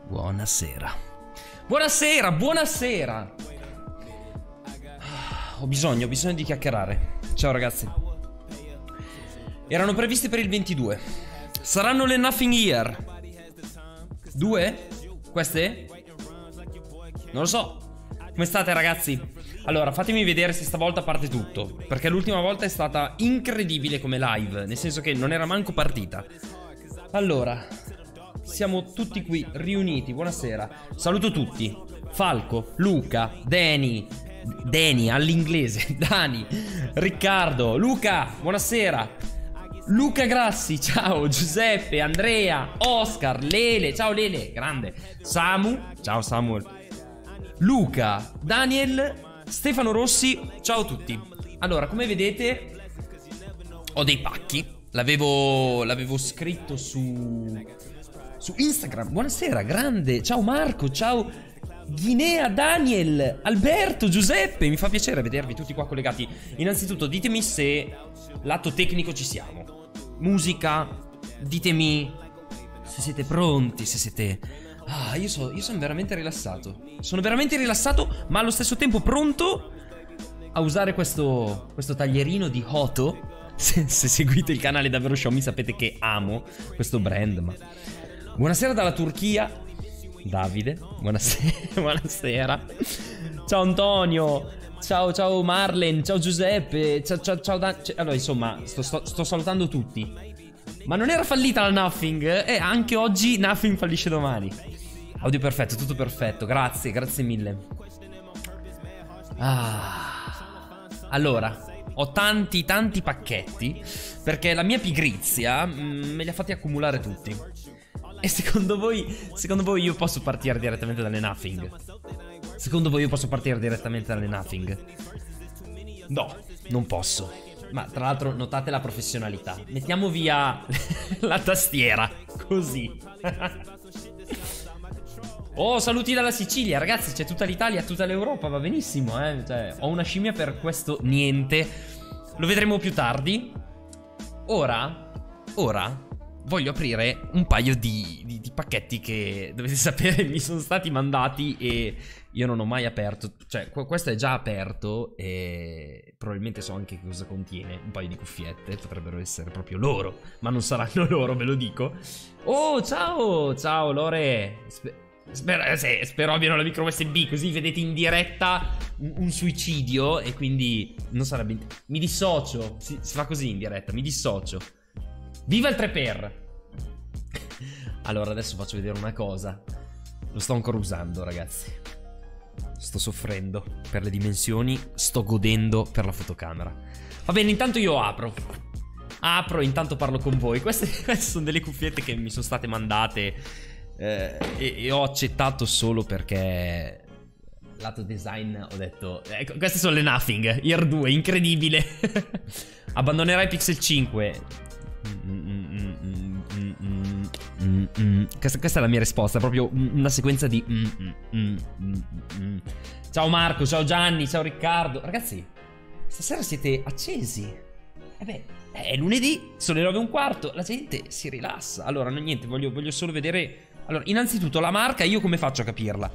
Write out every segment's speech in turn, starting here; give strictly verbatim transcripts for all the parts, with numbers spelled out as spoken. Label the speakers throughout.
Speaker 1: Buonasera. Buonasera, buonasera. Ho bisogno, ho bisogno di chiacchierare. Ciao ragazzi. Erano previsti per il ventidue. Saranno le Nothing Year. Due? Queste? Non lo so. Come state ragazzi? Allora, fatemi vedere se stavolta parte tutto, perché l'ultima volta è stata incredibile come live, nel senso che non era manco partita. Allora, siamo tutti qui riuniti, buonasera. Saluto tutti. Falco, Luca, Dani, Dani all'inglese, Dani, Riccardo, Luca, buonasera. Luca Grassi, ciao, Giuseppe, Andrea, Oscar, Lele, ciao Lele, grande. Samu, ciao Samuel. Luca, Daniel, Stefano Rossi, ciao a tutti. Allora, come vedete, ho dei pacchi. L'avevo l'avevo scritto su su Instagram. Buonasera, grande. Ciao Marco, ciao Guinea, Daniel, Alberto, Giuseppe. Mi fa piacere vedervi tutti qua collegati. Innanzitutto ditemi se lato tecnico ci siamo. Musica, ditemi se siete pronti, se siete... Ah, io, so, io sono veramente rilassato. Sono veramente rilassato, ma allo stesso tempo pronto a usare questo, questo taglierino di Hoto. Se, se seguite il canale Davvero Xiaomi sapete che amo questo brand. Ma buonasera dalla Turchia, Davide. Buonasera, buonasera. Ciao Antonio. Ciao, ciao Marlen. Ciao Giuseppe. Ciao, ciao, ciao Dan... Allora, insomma, sto, sto, sto salutando tutti. Ma non era fallita la Nothing? E eh, anche oggi Nothing fallisce domani. Audio perfetto, tutto perfetto. Grazie, grazie mille. Ah. Allora, ho tanti, tanti pacchetti, perché la mia pigrizia mh, me li ha fatti accumulare tutti. E secondo voi, secondo voi io posso partire direttamente dalle Nothing? Secondo voi io posso partire direttamente dalle Nothing? No, non posso. Ma tra l'altro notate la professionalità. Mettiamo via la tastiera. Così. Oh, saluti dalla Sicilia. Ragazzi, c'è tutta l'Italia, tutta l'Europa. Va benissimo, eh. Cioè, ho una scimmia per questo niente. Lo vedremo più tardi. Ora Ora voglio aprire un paio di, di, di pacchetti che dovete sapere mi sono stati mandati e io non ho mai aperto. Cioè questo è già aperto e probabilmente so anche cosa contiene. Un paio di cuffiette, potrebbero essere proprio loro, ma non saranno loro, ve lo dico. Oh, ciao, ciao Lore. Sper spero, sì, spero abbiano la micro U S B, così vedete in diretta un, un suicidio e quindi non sarebbe... Mi dissocio, si, si fa così in diretta, mi dissocio. Viva il tre per! Allora adesso faccio vedere una cosa. Lo sto ancora usando ragazzi. Sto soffrendo per le dimensioni. Sto godendo per la fotocamera. Va bene, intanto io apro. Apro e intanto parlo con voi. Queste, queste sono delle cuffiette che mi sono state mandate eh, e, e ho accettato solo perché lato design ho detto ecco, queste sono le Nothing Year due, incredibile. Abbandonerai Pixel cinque. Mm, mm, mm, mm, mm, mm. Questa, questa è la mia risposta, proprio una sequenza di mm, mm, mm, mm, mm. Ciao Marco, ciao Gianni, ciao Riccardo. Ragazzi, stasera siete accesi. E eh beh, è lunedì, sono le nove e un quarto, la gente si rilassa. Allora, no, niente, voglio, voglio solo vedere. Allora, innanzitutto la marca, io come faccio a capirla?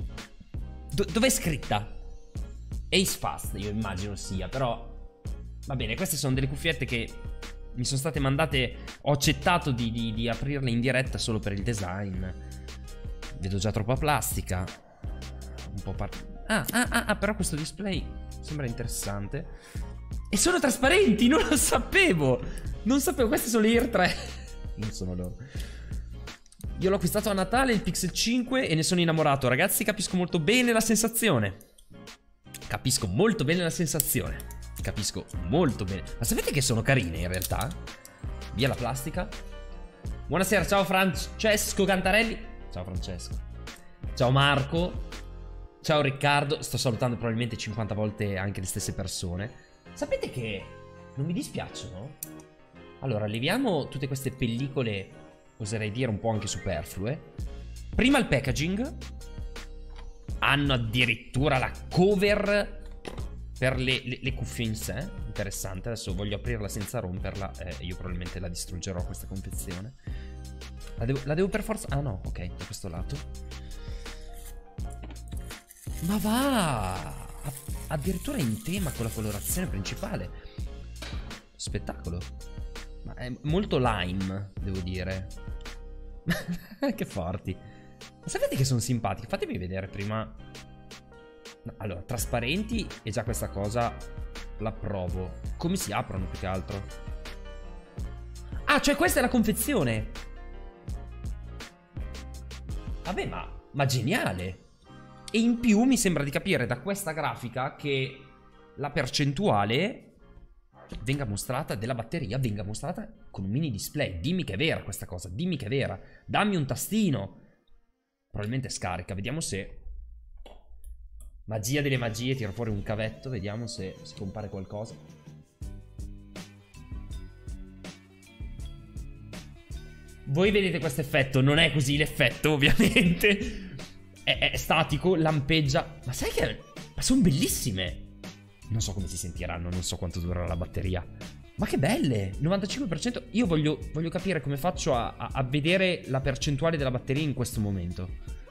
Speaker 1: Do Dov'è scritta? Ace Fast, io immagino sia, però va bene, queste sono delle cuffiette che mi sono state mandate. Ho accettato di, di, di aprirle in diretta solo per il design. Vedo già troppa plastica. Un po' par... ah, ah, ah, ah, però questo display sembra interessante. E sono trasparenti, non lo sapevo. Non sapevo, queste sono le Year tre. Non sono loro. Io l'ho acquistato a Natale, il Pixel cinque, e ne sono innamorato. Ragazzi, capisco molto bene la sensazione. Capisco molto bene la sensazione. Capisco molto bene. Ma sapete che sono carine in realtà? Via la plastica. Buonasera, ciao Francesco Cantarelli. Ciao Francesco. Ciao Marco. Ciao Riccardo. Sto salutando probabilmente cinquanta volte anche le stesse persone. Sapete che non mi dispiacciono? Allora, leviamo tutte queste pellicole, oserei dire un po' anche superflue. Prima il packaging. Hanno addirittura la cover per le, le, le cuffie in sé. Interessante. Adesso voglio aprirla senza romperla. eh, Io probabilmente la distruggerò questa confezione. La devo, la devo per forza... Ah no, ok, da questo lato. Ma va! Addirittura in tema con la colorazione principale. Spettacolo. Ma è molto lime, devo dire. Che forti. Ma sapete che sono simpatiche? Fatemi vedere prima. No, allora, trasparenti e già questa cosa la provo. Come si aprono più che altro? Ah, cioè questa è la confezione. Vabbè, ma, ma geniale. E in più mi sembra di capire da questa grafica che la percentuale venga mostrata della batteria, venga mostrata con un mini display. Dimmi che è vera questa cosa, dimmi che è vera. Dammi un tastino. Probabilmente scarica, vediamo se... Magia delle magie, tiro fuori un cavetto, vediamo se si compare qualcosa. Voi vedete questo effetto, non è così l'effetto ovviamente. È, è statico, lampeggia. Ma sai che... Ma sono bellissime. Non so come si sentiranno, non so quanto durerà la batteria. Ma che belle, novantacinque per cento. Io voglio, voglio capire come faccio a, a, a vedere la percentuale della batteria in questo momento.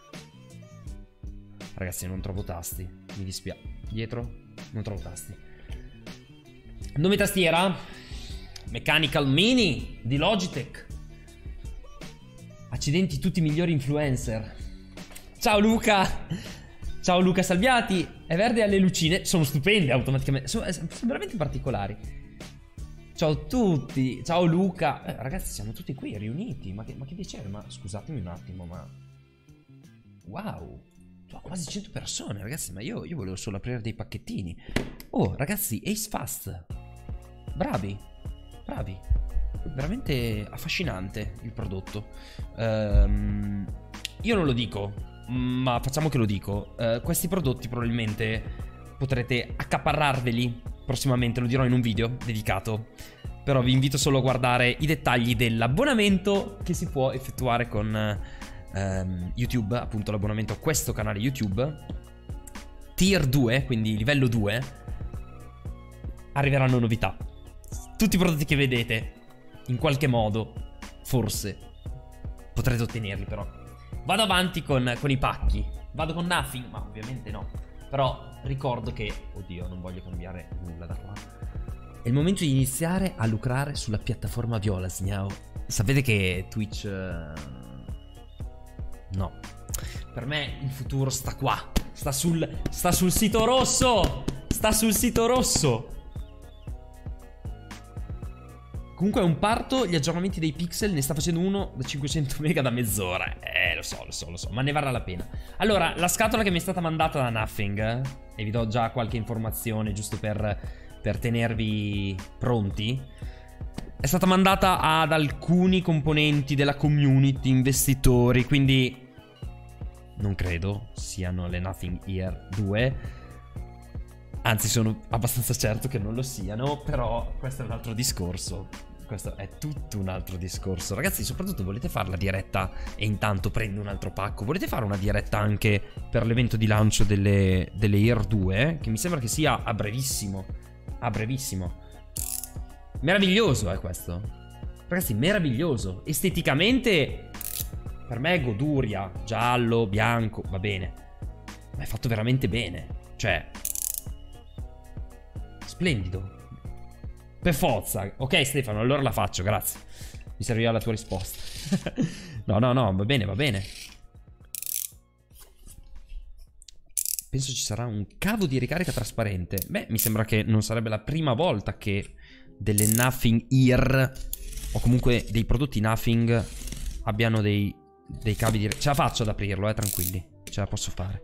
Speaker 1: Ragazzi, non trovo tasti, mi dispiace. Dietro, non trovo tasti. Nome tastiera Mechanical Mini di Logitech. Accidenti, tutti i migliori influencer. Ciao Luca. Ciao Luca Salviati. È verde alle lucine. Sono stupende automaticamente. Sono, sono veramente particolari. Ciao a tutti. Ciao Luca. eh, Ragazzi, siamo tutti qui riuniti. Ma che, ma che piacere. Ma scusatemi un attimo, ma... Wow. Quasi cento persone, ragazzi. Ma io, io volevo solo aprire dei pacchettini. Oh, ragazzi, Ace Fast. Bravi. Bravi. Veramente affascinante il prodotto. um, Io non lo dico, ma facciamo che lo dico. uh, Questi prodotti probabilmente potrete accaparrarveli prossimamente. Lo dirò in un video dedicato. Però vi invito solo a guardare i dettagli dell'abbonamento che si può effettuare con um, YouTube. Appunto l'abbonamento a questo canale YouTube Tier due, quindi livello due. Arriveranno novità. Tutti i prodotti che vedete in qualche modo forse potrete ottenerli, però vado avanti con, con i pacchi. Vado con Nothing, ma ovviamente no. Però ricordo che... Oddio, non voglio cambiare nulla da qua. È il momento di iniziare a lucrare sulla piattaforma viola, Sgnao. Sapete che Twitch... No. Per me il futuro sta qua. Sta sul... Sta sul sito rosso. Sta sul sito rosso. Comunque è un parto, gli aggiornamenti dei pixel, ne sta facendo uno da cinquecento mega da mezz'ora. Eh, lo so, lo so, lo so, ma ne varrà la pena. Allora, la scatola che mi è stata mandata da Nothing, eh, e vi do già qualche informazione giusto per, per tenervi pronti, è stata mandata ad alcuni componenti della community, investitori, quindi non credo siano le Nothing Ear due. Anzi, sono abbastanza certo che non lo siano, però questo è un altro discorso. Questo è tutto un altro discorso. Ragazzi, soprattutto volete fare la diretta e intanto prendo un altro pacco? Volete fare una diretta anche per l'evento di lancio delle, delle Ear due? Che mi sembra che sia a brevissimo. A brevissimo. Meraviglioso è questo. Ragazzi, meraviglioso. Esteticamente, per me è goduria. Giallo, bianco, va bene. Ma è fatto veramente bene. Cioè... splendido. Per forza. Ok Stefano, allora la faccio, grazie. Mi servirà la tua risposta. No, no, no, va bene, va bene. Penso ci sarà un cavo di ricarica trasparente. Beh, mi sembra che non sarebbe la prima volta che delle Nothing Ear, o comunque dei prodotti Nothing, abbiano dei, dei cavi di... Ce la faccio ad aprirlo, eh, tranquilli. Ce la posso fare.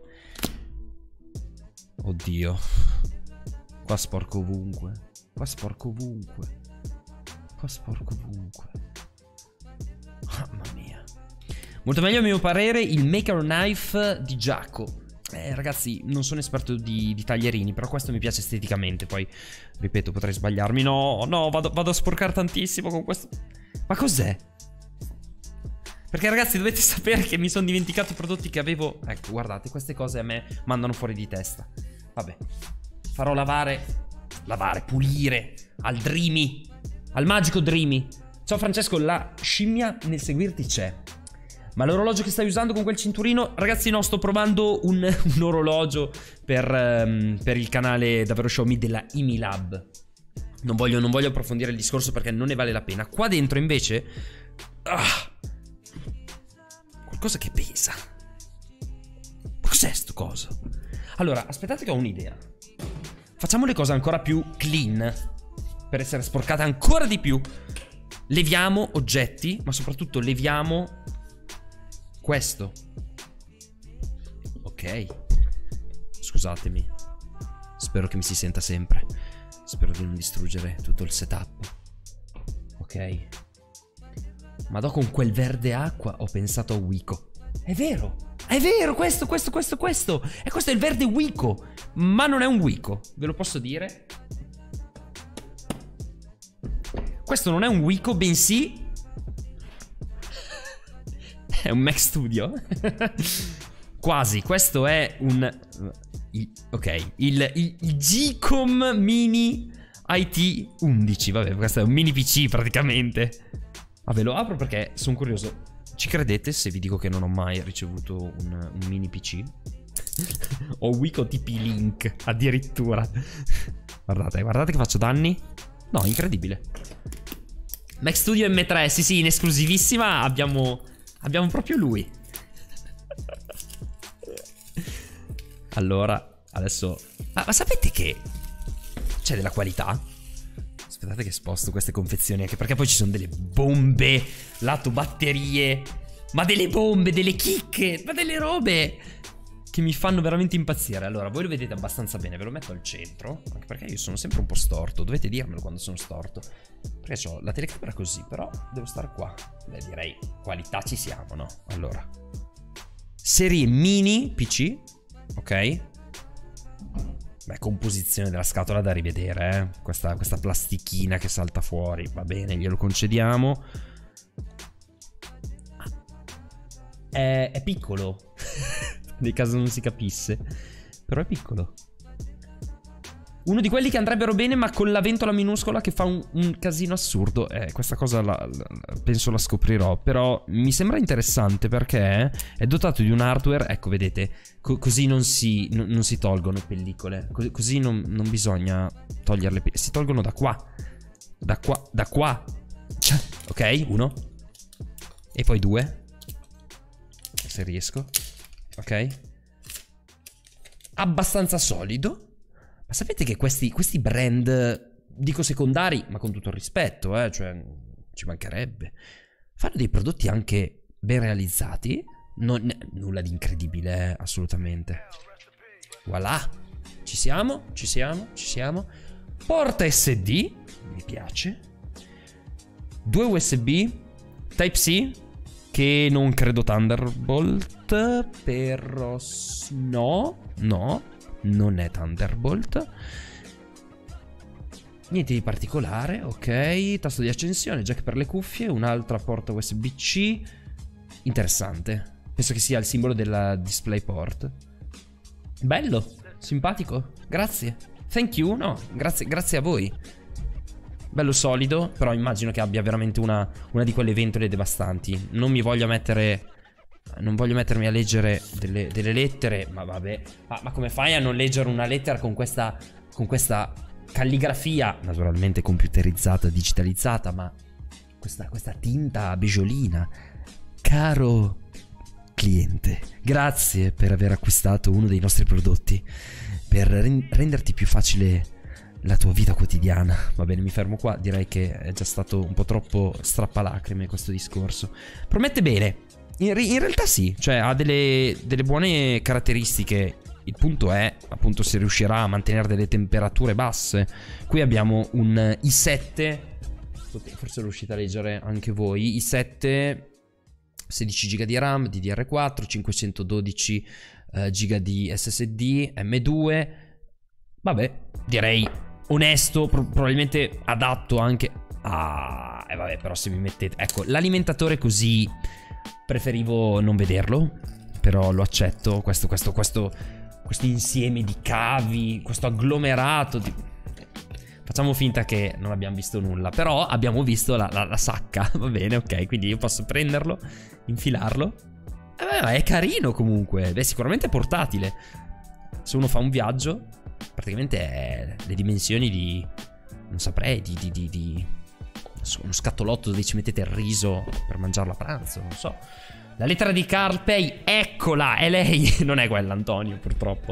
Speaker 1: Oddio. Qua sporco ovunque. Qua sporco ovunque. Qua sporco ovunque. Mamma mia. Molto meglio a mio parere il Maker Knife di Giaco. Eh ragazzi, non sono esperto di, di taglierini, però questo mi piace esteticamente. Poi, ripeto, potrei sbagliarmi. No, no, vado, vado a sporcare tantissimo con questo. Ma cos'è? Perché ragazzi dovete sapere che mi sono dimenticato i prodotti che avevo. Ecco, guardate, queste cose a me mandano fuori di testa. Vabbè. Farò lavare... Lavare, pulire. Al Dreamy. Al magico Dreamy. Ciao Francesco, la scimmia nel seguirti c'è. Ma l'orologio che stai usando con quel cinturino? Ragazzi, no, sto provando un, un orologio per, um, per il canale Davvero Xiaomi della Imilab. Non voglio, non voglio approfondire il discorso perché non ne vale la pena. Qua dentro invece ah, qualcosa che pesa. Cos'è sto coso? Allora, aspettate che ho un'idea. Facciamo le cose ancora più clean, per essere sporcate ancora di più. Leviamo oggetti, ma soprattutto leviamo questo. Ok. Scusatemi. Spero che mi si senta sempre. Spero di non distruggere tutto il setup. Ok. Ma dopo con quel verde acqua ho pensato a Wiko. È vero. È vero, questo, questo, questo, questo. E questo è il verde Wiko. Ma non è un Wiko, ve lo posso dire. Questo non è un Wiko, bensì è un Mac Studio. Quasi, questo è un il, ok, il, il, il G-Com Mini I T undici. Vabbè, questo è un mini P C praticamente. Vabbè, lo apro perché sono curioso. Ci credete se vi dico che non ho mai ricevuto un, un mini P C? Ho Wiko T P Link addirittura. Guardate, guardate che faccio danni. No, incredibile. Mac Studio M tre, sì sì, in esclusivissima abbiamo, abbiamo proprio lui. Allora, adesso... Ah, ma sapete che c'è della qualità? Aspettate che sposto queste confezioni, anche perché poi ci sono delle bombe lato batterie. Ma delle bombe, delle chicche, ma delle robe che mi fanno veramente impazzire. Allora, voi lo vedete abbastanza bene, ve lo metto al centro, anche perché io sono sempre un po' storto. Dovete dirmelo quando sono storto, perché ho la telecamera così, però devo stare qua. Beh, direi qualità ci siamo, no? Allora, serie mini P C, ok. Beh, composizione della scatola da rivedere, eh. Questa, questa plastichina che salta fuori, va bene, glielo concediamo. È, è piccolo. Nel caso non si capisse. Però è piccolo. Uno di quelli che andrebbero bene, ma con la ventola minuscola che fa un, un casino assurdo. Eh, questa cosa la, la, penso la scoprirò. Però mi sembra interessante perché è dotato di un hardware. Ecco, vedete, co così non si, no, non si tolgono pellicole. Co così non, non bisogna togliere le pellicole. Si tolgono da qua. Da qua, da qua. Ok, uno. E poi due. Se riesco. Ok. Abbastanza solido. Ma sapete che questi, questi brand, dico secondari, ma con tutto il rispetto, eh, cioè ci mancherebbe, fanno dei prodotti anche ben realizzati. Non, nulla di incredibile, eh, assolutamente. Voilà. Ci siamo, ci siamo, ci siamo. Porta S D, mi piace. Due U S B, Type-C, che non credo Thunderbolt, però no, no. Non è Thunderbolt. Niente di particolare, ok. Tasto di accensione, jack per le cuffie. Un'altra porta U S B C. Interessante. Penso che sia il simbolo della DisplayPort. Bello, simpatico. Grazie. Thank you, no, grazie, grazie a voi. Bello solido, però immagino che abbia veramente una, una di quelle ventole devastanti. Non mi voglio mettere... Non voglio mettermi a leggere delle, delle lettere. Ma vabbè, ma, ma come fai a non leggere una lettera con questa Con questa calligrafia naturalmente computerizzata, digitalizzata, ma questa, questa tinta bigiolina? Caro cliente, grazie per aver acquistato uno dei nostri prodotti, per renderti più facile la tua vita quotidiana. Va bene, mi fermo qua, direi che è già stato un po' troppo strappalacrime questo discorso. Promette bene. In, in realtà sì, cioè ha delle, delle buone caratteristiche. Il punto è appunto se riuscirà a mantenere delle temperature basse. Qui abbiamo un i sette, forse riuscite a leggere anche voi, i sette, sedici giga di RAM, D D R quattro, cinquecentododici uh, giga di S S D, M due. Vabbè, direi onesto, pro probabilmente adatto anche a... E eh, vabbè, però se mi mettete... Ecco, l'alimentatore così... Preferivo non vederlo, però lo accetto. Questo, questo, questo, questo insieme di cavi, questo agglomerato di... Facciamo finta che non abbiamo visto nulla. Però abbiamo visto la, la, la sacca. Va bene, ok. Quindi io posso prenderlo, infilarlo. Eh beh, è carino comunque. Beh, sicuramente è portatile. Se uno fa un viaggio, praticamente è le dimensioni di... non saprei, di... di, di, di uno scatolotto dove ci mettete il riso per mangiarlo a pranzo, non so. La lettera di Carlpay, eccola, è lei. Non è quella, Antonio, purtroppo.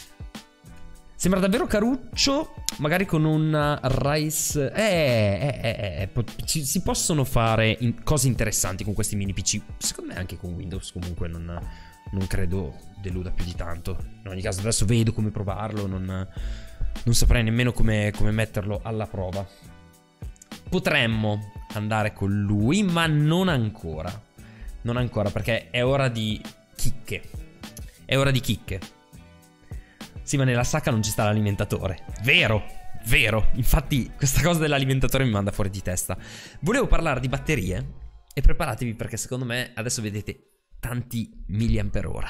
Speaker 1: Sembra davvero caruccio, magari con un rice... Eh, eh, eh, eh ci, si possono fare in, cose interessanti con questi mini P C. Secondo me anche con Windows comunque non, non credo deluda più di tanto. In ogni caso adesso vedo come provarlo, non, non saprei nemmeno come, come metterlo alla prova. Potremmo andare con lui, ma non ancora. Non ancora, perché è ora di chicche. È ora di chicche. Sì, ma nella sacca non ci sta l'alimentatore. Vero, vero. Infatti questa cosa dell'alimentatore mi manda fuori di testa. Volevo parlare di batterie e preparatevi perché secondo me adesso vedete tanti milliampere ora.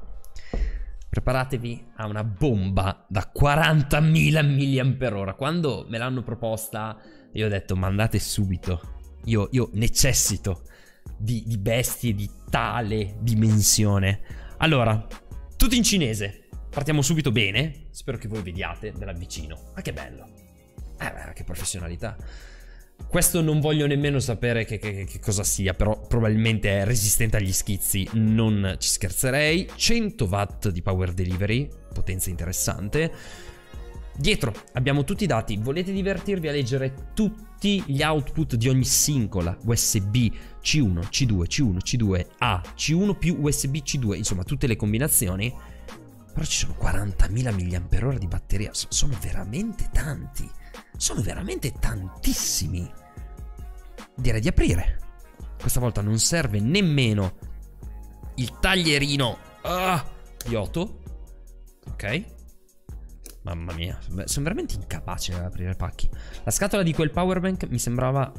Speaker 1: Preparatevi a una bomba da quarantamila milliampere ora. Quando me l'hanno proposta io ho detto mandate subito. Io, io necessito di, di bestie di tale dimensione. Allora, tutto in cinese. Partiamo subito bene. Spero che voi vediate da vicino. Ma che bello. Eh beh, che professionalità. Questo non voglio nemmeno sapere che, che, che cosa sia. Però probabilmente è resistente agli schizzi. Non ci scherzerei. cento watt di power delivery. Potenza interessante. Dietro abbiamo tutti i dati. Volete divertirvi a leggere tutti gli output di ogni singola U S B C uno, C due, C uno, C due A, C uno più U S B C due. Insomma tutte le combinazioni. Però ci sono quarantamila milliampere ora di batteria. Sono veramente tanti. Sono veramente tantissimi. Direi di aprire. Questa volta non serve nemmeno il taglierino ah, Yoto. Ok. Mamma mia, sono veramente incapace ad aprire pacchi. La scatola di quel powerbank mi sembrava...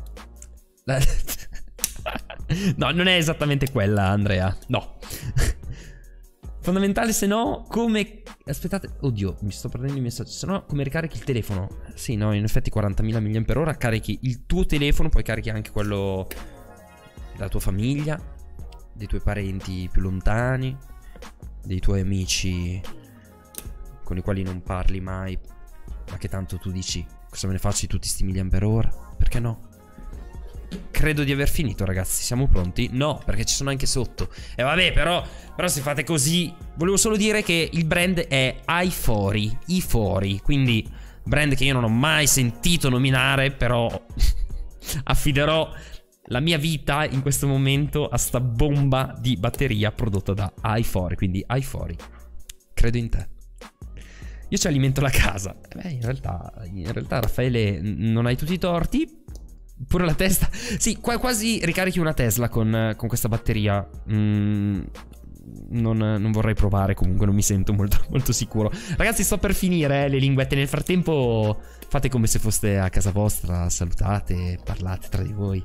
Speaker 1: No, non è esattamente quella, Andrea. No. Fondamentale, se no, come... Aspettate, oddio, mi sto perdendo i messaggi. Se no, come ricarichi il telefono? Sì, no, in effetti quarantamila milliampere ora carichi il tuo telefono, poi carichi anche quello della tua famiglia, dei tuoi parenti più lontani, dei tuoi amici con i quali non parli mai, ma che tanto tu dici cosa me ne faccio di tutti sti milliampere ora? Perché no? Credo di aver finito, ragazzi. Siamo pronti? No, perché ci sono anche sotto. E vabbè, però Però se fate così. Volevo solo dire che il brand è iFori, iFori, quindi brand che io non ho mai sentito nominare. Però affiderò la mia vita in questo momento a sta bomba di batteria prodotta da iFori. Quindi iFori, credo in te. Io ci alimento la casa. Beh, in realtà, in realtà Raffaele, non hai tutti i torti. Pure la testa. Sì, qua quasi ricarichi una Tesla con, con questa batteria. mm, non, non vorrei provare. Comunque non mi sento molto, molto sicuro. Ragazzi, sto per finire eh, le linguette. Nel frattempo fate come se foste a casa vostra. Salutate, parlate tra di voi.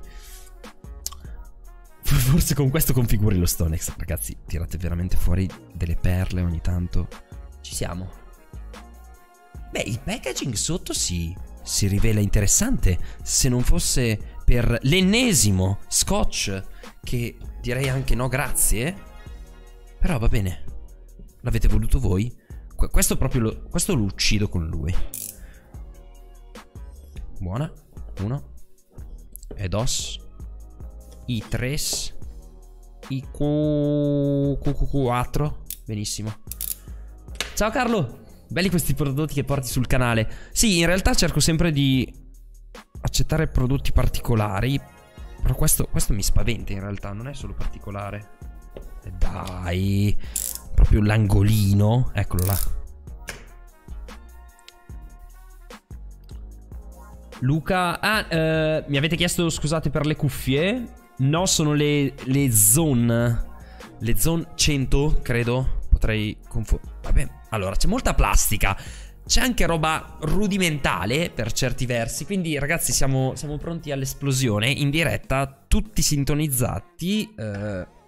Speaker 1: Forse con questo configuri lo Stonex. Ragazzi, tirate veramente fuori delle perle ogni tanto. Ci siamo. Beh, il packaging sotto si, si rivela interessante. Se non fosse per l'ennesimo scotch, che direi anche no grazie. Però va bene. L'avete voluto voi. Questo proprio lo, questo lo uccido con lui. Buona. Uno. E dos. I tres. I cu... quattro. Benissimo. Ciao Carlo. Belli questi prodotti che porti sul canale. Sì, in realtà cerco sempre di accettare prodotti particolari. Però questo, questo mi spaventa in realtà. Non è solo particolare. E dai. Proprio l'angolino. Eccolo là. Luca. Ah, eh, mi avete chiesto scusate per le cuffie. No, sono le, le Zone. Le Zone cento, credo. Potrei confondere. Vabbè, allora c'è molta plastica. C'è anche roba rudimentale per certi versi. Quindi ragazzi siamo, siamo pronti all'esplosione in diretta. Tutti sintonizzati. eh,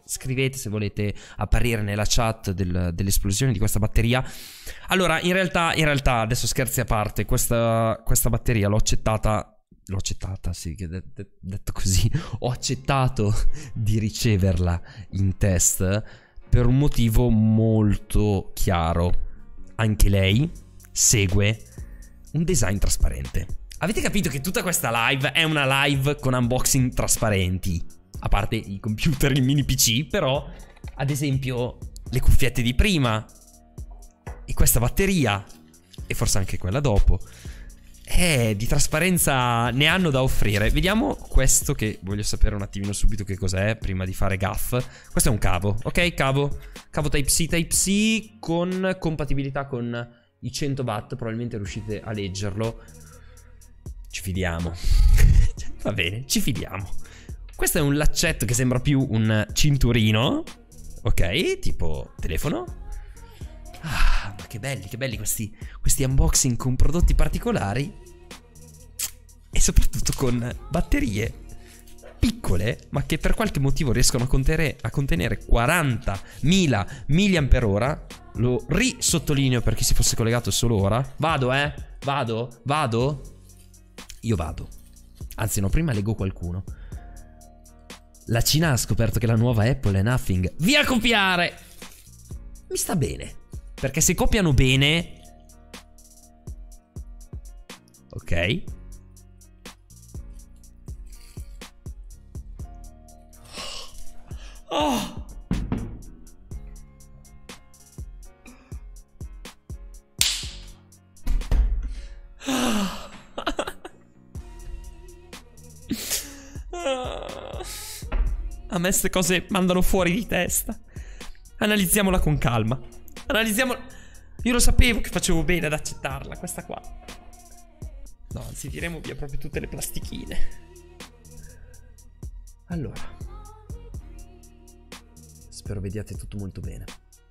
Speaker 1: scrivete se volete apparire nella chat del, dell'esplosione di questa batteria. Allora, in realtà, in realtà adesso scherzi a parte, questa, questa batteria l'ho accettata. L'ho accettata, sì, che de de detto così, ho accettato di riceverla in test per un motivo molto chiaro. Anche lei segue un design trasparente. Avete capito che tutta questa live è una live con unboxing trasparenti? A parte i computer, il mini P C, però, ad esempio, le cuffiette di prima e questa batteria, e forse anche quella dopo, Eh, di trasparenza ne hanno da offrire. Vediamo questo, che voglio sapere un attimino subito che cos'è prima di fare gaff. Questo è un cavo, ok? Cavo, cavo Type-C, Type-C con compatibilità con i cento watt. Probabilmente riuscite a leggerlo. Ci fidiamo. Va bene, ci fidiamo. Questo è un laccetto che sembra più un cinturino, ok? Tipo telefono. Ah, ma che belli, che belli questi, questi unboxing con prodotti particolari. E soprattutto con batterie piccole, ma che per qualche motivo riescono a contenere, a contenere quarantamila milliampere-ora. Lo risottolineo per chi si fosse collegato solo ora. Vado, eh? Vado? Vado? Io vado. Anzi no, prima leggo qualcuno. La Cina ha scoperto che la nuova Apple è nothing. Via copiare! Mi sta bene. Perché se copiano bene, ok. Oh. A me queste cose mandano fuori di testa. Analizziamola con calma. Analizziamo. Io lo sapevo che facevo bene ad accettarla, questa qua. No, anzi, tireremo via proprio tutte le plastichine. Allora, spero vediate tutto molto bene.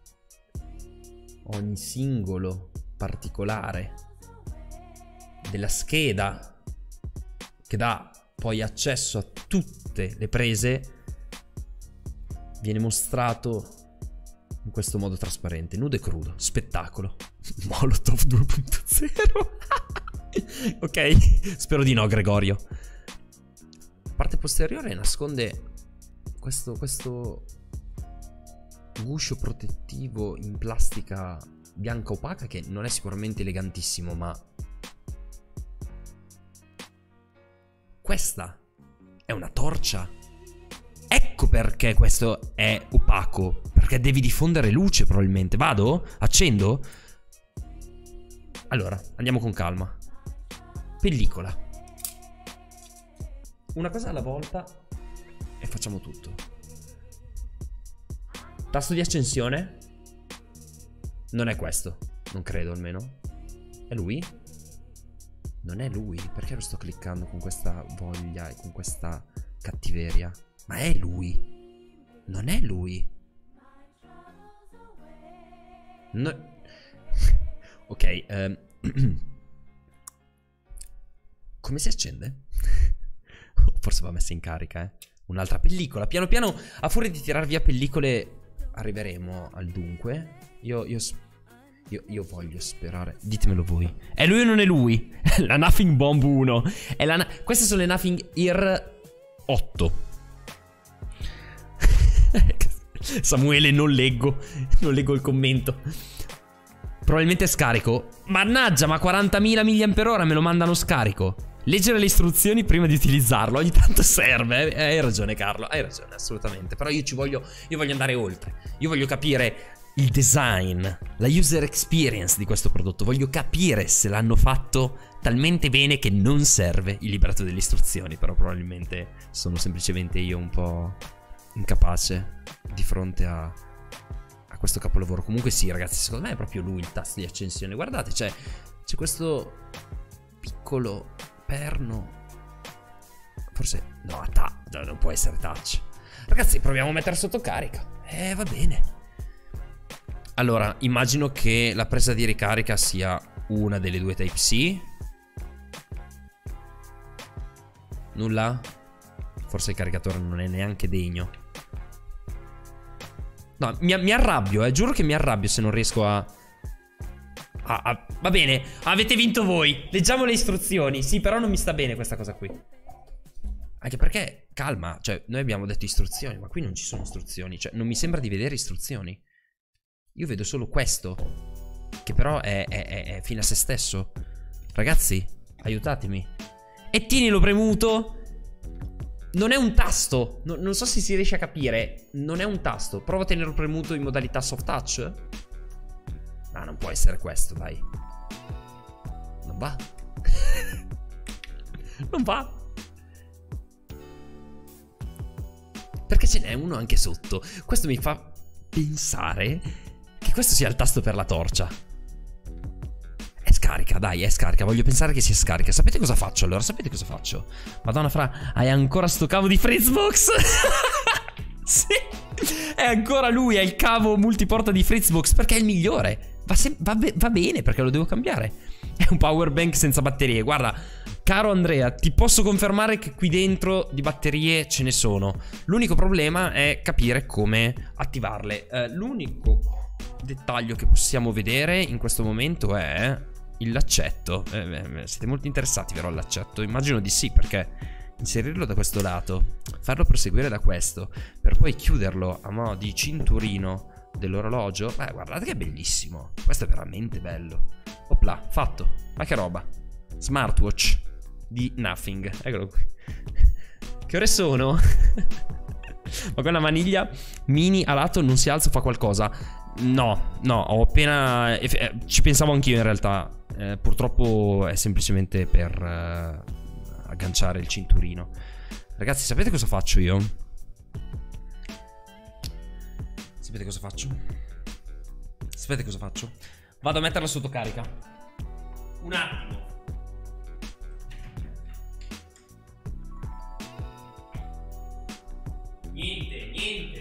Speaker 1: Ogni singolo particolare della scheda che dà poi accesso a tutte le prese viene mostrato in questo modo trasparente, nudo e crudo, spettacolo. Molotov due punto zero. Ok, spero di no, Gregorio. Parte posteriore nasconde questo, questo guscio protettivo in plastica bianca opaca che non è sicuramente elegantissimo, ma questa è una torcia. Ecco perché questo è opaco, perché devi diffondere luce probabilmente. Vado? Accendo? Allora, andiamo con calma. Pellicola. Una cosa alla volta e facciamo tutto. Tasto di accensione? Non è questo, non credo almeno. È lui? Non è lui, perché lo sto cliccando con questa voglia e con questa cattiveria? Ma è lui. Non è lui. No. Ok, um. Come si accende? Forse va messa in carica, eh. Un'altra pellicola. Piano piano, a furia di tirar via pellicole, arriveremo al dunque. Io, io, io, io voglio sperare. Ditemelo voi. È lui o non è lui? La Nothing Bomb uno. È la Queste sono le Nothing Ear otto. Samuele, non leggo. Non leggo il commento. Probabilmente scarico. Mannaggia, ma quarantamila milliampere-ora me lo mandano scarico. Leggere le istruzioni prima di utilizzarlo ogni tanto serve, eh? Hai ragione, Carlo, hai ragione, assolutamente. Però io ci voglio, io voglio andare oltre. Io voglio capire il design, la user experience di questo prodotto. Voglio capire se l'hanno fatto talmente bene che non serve il libretto delle istruzioni. Però probabilmente sono semplicemente io un po' incapace di fronte a, a questo capolavoro. Comunque sì, ragazzi, secondo me è proprio lui il tasto di accensione. Guardate, c'è c'è questo piccolo perno. Forse no, ta, non può essere touch. Ragazzi, proviamo a mettere sotto carica. Eh, va bene. Allora, immagino che la presa di ricarica sia una delle due Type-C. Nulla? Forse il caricatore non è neanche degno. No, mi, mi arrabbio, eh. Giuro che mi arrabbio se non riesco a... a, a... Va bene, avete vinto voi. Leggiamo le istruzioni. Sì, però non mi sta bene questa cosa qui. Anche perché, calma, cioè, noi abbiamo detto istruzioni, ma qui non ci sono istruzioni. Cioè, non mi sembra di vedere istruzioni. Io vedo solo questo, che però è, è, è, è fine a se stesso. Ragazzi, aiutatemi. E tienilo premuto. Non è un tasto. No, non so se si riesce a capire. Non è un tasto. Prova a tenerlo premuto in modalità soft touch. Ma non può essere questo, dai. Non va. Non va. Perché ce n'è uno anche sotto. Questo mi fa pensare che questo sia il tasto per la torcia. È scarica, dai, è scarica. Voglio pensare che sia scarica. Sapete cosa faccio allora? Sapete cosa faccio? Madonna fra, hai ancora sto cavo di Fritzbox? Sì, è ancora lui, è il cavo multiporta di Fritzbox. Perché è il migliore. Va, va, be va bene, perché lo devo cambiare. È un power bank senza batterie. Guarda, caro Andrea, ti posso confermare che qui dentro di batterie ce ne sono. L'unico problema è capire come attivarle. uh, L'unico dettaglio che possiamo vedere in questo momento è il laccetto. eh, Siete molto interessati vero al laccetto? Immagino di sì, perché inserirlo da questo lato, farlo proseguire da questo, per poi chiuderlo a mo' di cinturino dell'orologio. Beh, guardate che è bellissimo. Questo è veramente bello. Opla, fatto. Ma che roba. Smartwatch di Nothing. Eccolo qui. Che ore sono? Ma quella maniglia mini a lato non si alza o fa qualcosa? No, no, ho appena... Eh, ci pensavo anch'io in realtà. eh, Purtroppo è semplicemente per eh, agganciare il cinturino. Ragazzi, sapete cosa faccio io? Sapete cosa faccio? Sapete cosa faccio? Vado a metterla sotto carica. Un attimo. Niente, niente.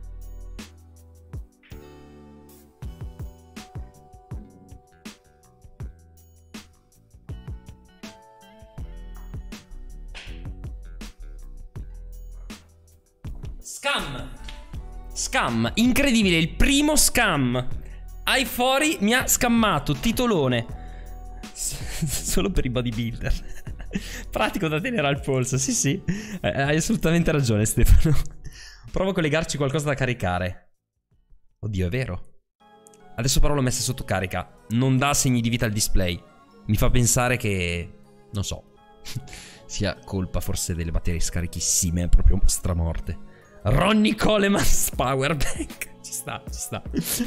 Speaker 1: Scam. Scam, incredibile, il primo scam. iFori mi ha scammato, titolone. Solo per i bodybuilder. Pratico da tenere al polso, sì sì. eh, Hai assolutamente ragione Stefano. Provo a collegarci qualcosa da caricare. Oddio, è vero. Adesso però l'ho messa sotto carica. Non dà segni di vita al display. Mi fa pensare che... non so sia colpa forse delle batterie scarichissime, proprio stramorte. Ronnie Coleman's Powerbank. Ci sta, ci sta.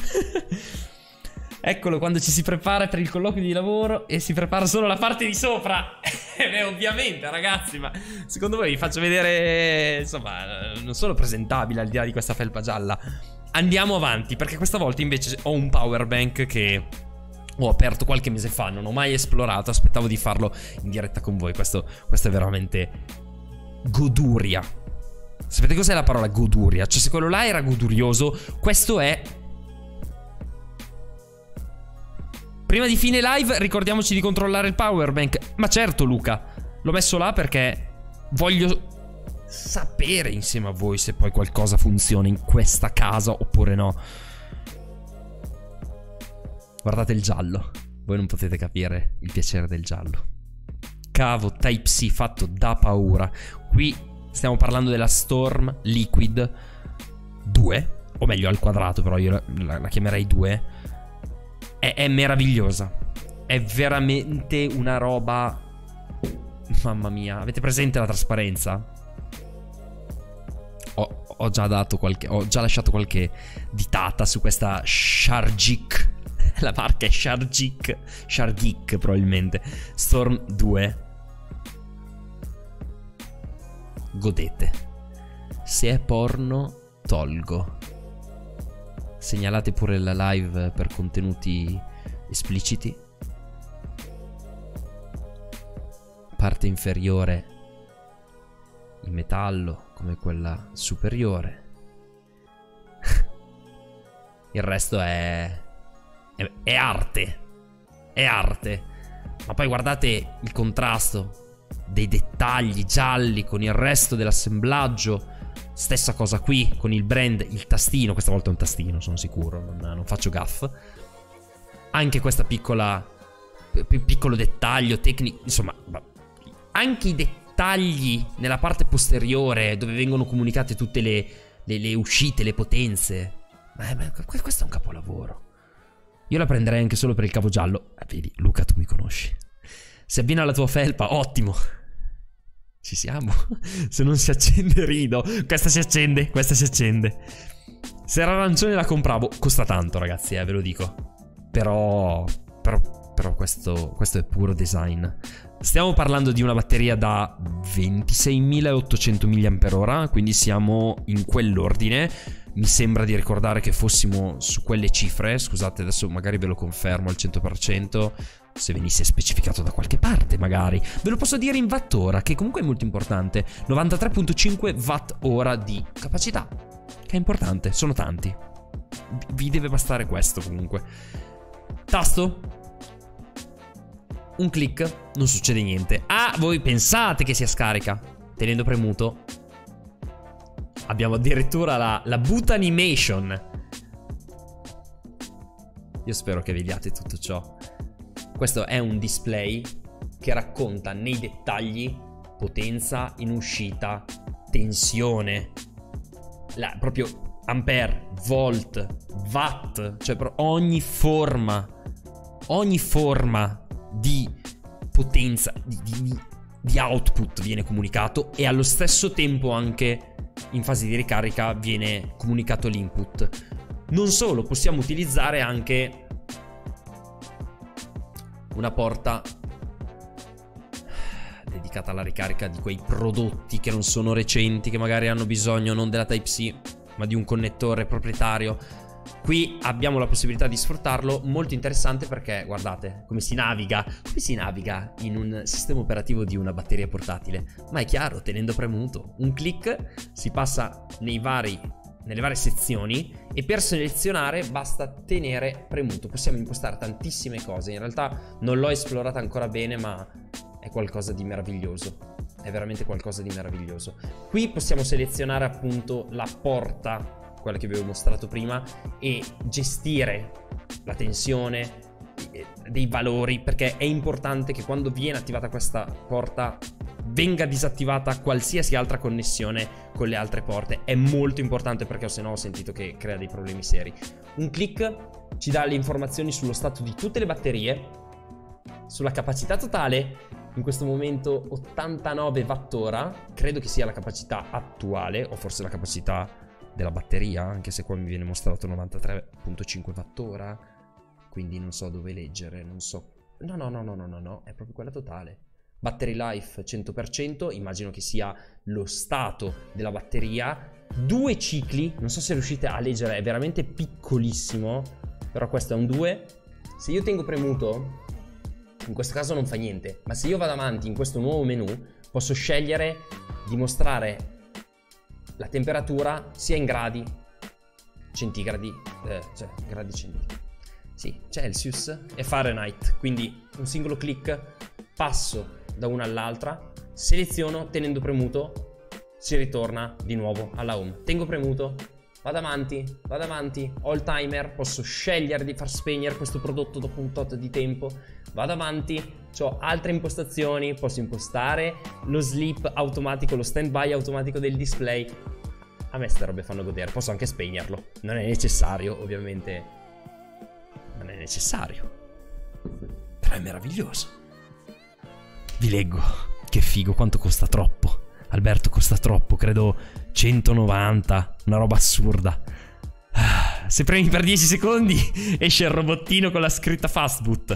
Speaker 1: Eccolo quando ci si prepara per il colloquio di lavoro e si prepara solo la parte di sopra. Beh, ovviamente ragazzi, ma secondo voi vi faccio vedere, insomma, non sono presentabile al di là di questa felpa gialla. Andiamo avanti, perché questa volta invece ho un powerbank che ho aperto qualche mese fa, non ho mai esplorato, aspettavo di farlo in diretta con voi. Questo, questo è veramente goduria. Sapete cos'è la parola goduria? Cioè se quello là era godurioso, questo è... Prima di fine live ricordiamoci di controllare il powerbank. Ma certo Luca, l'ho messo là perché voglio sapere insieme a voi se poi qualcosa funziona in questa casa oppure no. Guardate il giallo. Voi non potete capire il piacere del giallo. Cavo Type-C fatto da paura. Qui stiamo parlando della Storm Liquid due, o meglio al quadrato, però io la, la, la chiamerei due. È, è meravigliosa. È veramente una roba. Mamma mia. Avete presente la trasparenza? Ho, ho già dato qualche... Ho già lasciato qualche ditata su questa Shargeek. La marca è Shargeek. Shargeek probabilmente. Storm due. Godete. Se è porno, tolgo. Segnalate pure la live per contenuti espliciti. Parte inferiore in metallo come quella superiore. Il resto è, è è arte. È arte. Ma poi guardate il contrasto dei dettagli gialli con il resto dell'assemblaggio. Stessa cosa qui con il brand, il tastino. Questa volta è un tastino, sono sicuro, non, non faccio gaff. Anche questa piccola piccolo dettaglio tecnico, insomma, anche i dettagli nella parte posteriore dove vengono comunicate tutte le, le, le uscite, le potenze. Ma, ma questo è un capolavoro. Io la prenderei anche solo per il cavo giallo. Eh, vedi, Luca, tu mi conosci. Si abbina alla tua felpa, ottimo. Ci siamo. Se non si accende rido. Questa si accende, questa si accende. Se era arancione la compravo. Costa tanto, ragazzi, eh, ve lo dico. Però Però, però questo, questo è puro design. Stiamo parlando di una batteria da ventiseimilaottocento milliamperi ora, quindi siamo in quell'ordine. Mi sembra di ricordare che fossimo su quelle cifre. Scusate, adesso magari ve lo confermo al cento per cento, se venisse specificato da qualche parte magari. Ve lo posso dire in watt ora, che comunque è molto importante. novantatré virgola cinque watt ora di capacità, che è importante, sono tanti. Vi deve bastare questo comunque. Tasto, un click, non succede niente. Ah, voi pensate che sia scarica? Tenendo premuto abbiamo addirittura la, la boot animation. Io spero che vediate tutto ciò. Questo è un display che racconta nei dettagli potenza in uscita, tensione, la, proprio ampere, volt, watt, cioè ogni forma, ogni forma di potenza, di, di, di output viene comunicato, e allo stesso tempo anche in fase di ricarica viene comunicato l'input. Non solo, possiamo utilizzare anche una porta dedicata alla ricarica di quei prodotti che non sono recenti, che magari hanno bisogno non della Type-C ma di un connettore proprietario. Qui abbiamo la possibilità di sfruttarlo, molto interessante, perché guardate come si naviga, come si naviga in un sistema operativo di una batteria portatile. Ma è chiaro, tenendo premuto un click si passa nei vari, nelle varie sezioni, e per selezionare basta tenere premuto. Possiamo impostare tantissime cose. In realtà non l'ho esplorata ancora bene, ma è qualcosa di meraviglioso. È veramente qualcosa di meraviglioso. Qui possiamo selezionare appunto la porta, quella che vi avevo mostrato prima, e gestire la tensione dei valori, perché è importante che quando viene attivata questa porta venga disattivata qualsiasi altra connessione con le altre porte. È molto importante, perché se no ho sentito che crea dei problemi seri. Un click ci dà le informazioni sullo stato di tutte le batterie, sulla capacità totale. In questo momento ottantanove watt ora, credo che sia la capacità attuale, o forse la capacità della batteria, anche se qua mi viene mostrato novantatré virgola cinque watt ora, quindi non so dove leggere, non so. No, no, no, no, no, no, no, è proprio quella totale. Battery life cento per cento, immagino che sia lo stato della batteria. Due cicli, non so se riuscite a leggere, è veramente piccolissimo, però questo è un due. Se io tengo premuto, in questo caso non fa niente, ma se io vado avanti in questo nuovo menu posso scegliere di mostrare la temperatura sia in gradi centigradi, eh, cioè gradi centigradi, sì, Celsius e Fahrenheit. Quindi un singolo click, passo da una all'altra, seleziono, tenendo premuto si ritorna di nuovo alla home. Tengo premuto, vado avanti, vado avanti, ho il timer, posso scegliere di far spegnere questo prodotto dopo un tot di tempo, vado avanti, ho altre impostazioni, posso impostare lo sleep automatico, lo stand by automatico del display. A me ste robe fanno godere, posso anche spegnerlo, non è necessario ovviamente, non è necessario, però è meraviglioso. Vi leggo, che figo, quanto costa? Troppo. Alberto, costa troppo, credo centonovanta, una roba assurda. Se premi per dieci secondi esce il robottino con la scritta fastboot.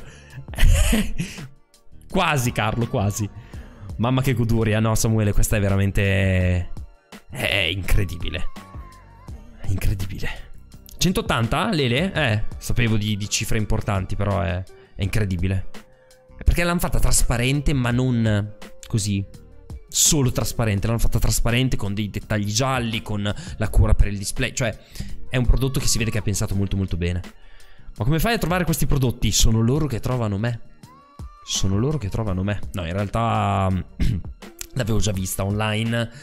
Speaker 1: Quasi, Carlo, quasi. Mamma che goduria. No, Samuele, questa è veramente... è incredibile. È incredibile. centottanta, Lele? Eh, sapevo di, di cifre importanti, però è, è incredibile. Perché l'hanno fatta trasparente, ma non così solo trasparente. L'hanno fatta trasparente con dei dettagli gialli, con la cura per il display. Cioè, è un prodotto che si vede che è pensato molto molto bene. Ma come fai a trovare questi prodotti? Sono loro che trovano me. Sono loro che trovano me. No, in realtà l'avevo già vista online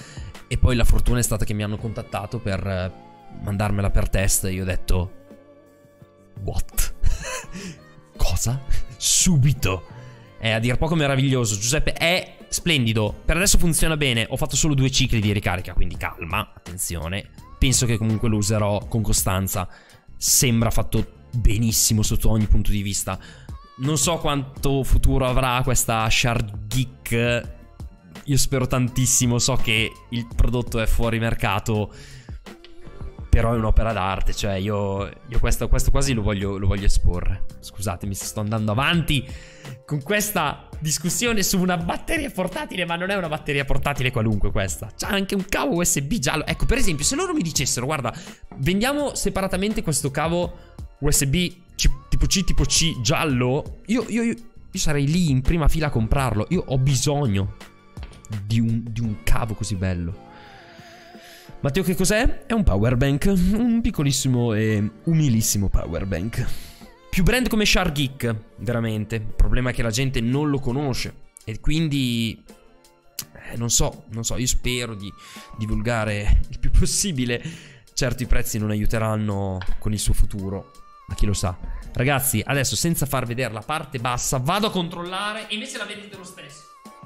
Speaker 1: E poi la fortuna è stata che mi hanno contattato per eh, mandarmela per test. E io ho detto: what? Cosa? Subito. È a dir poco meraviglioso. Giuseppe, è splendido. Per adesso funziona bene. Ho fatto solo due cicli di ricarica, quindi calma, attenzione. Penso che comunque lo userò con costanza. Sembra fatto benissimo sotto ogni punto di vista. Non so quanto futuro avrà questa SharkGeek. Io spero tantissimo. So che il prodotto è fuori mercato, però è un'opera d'arte. Cioè io, io questo, questo quasi lo voglio, lo voglio esporre. Scusatemi se sto andando avanti con questa discussione su una batteria portatile. Ma non è una batteria portatile qualunque questa. C'ha anche un cavo U S B giallo. Ecco, per esempio, se loro mi dicessero: guarda, vendiamo separatamente questo cavo U S B C, tipo C, tipo C giallo, io, io, io, io sarei lì in prima fila a comprarlo. Io ho bisogno di un, di un cavo così bello. Matteo, che cos'è? È un power bank. Un piccolissimo e umilissimo power bank. Più brand come SharkGeek, veramente. Il problema è che la gente non lo conosce. E quindi eh, non so, non so. Io spero di divulgare il più possibile. Certo, i prezzi non aiuteranno con il suo futuro, ma chi lo sa. Ragazzi, adesso senza far vedere la parte bassa vado a controllare. E invece la vedete lo stesso.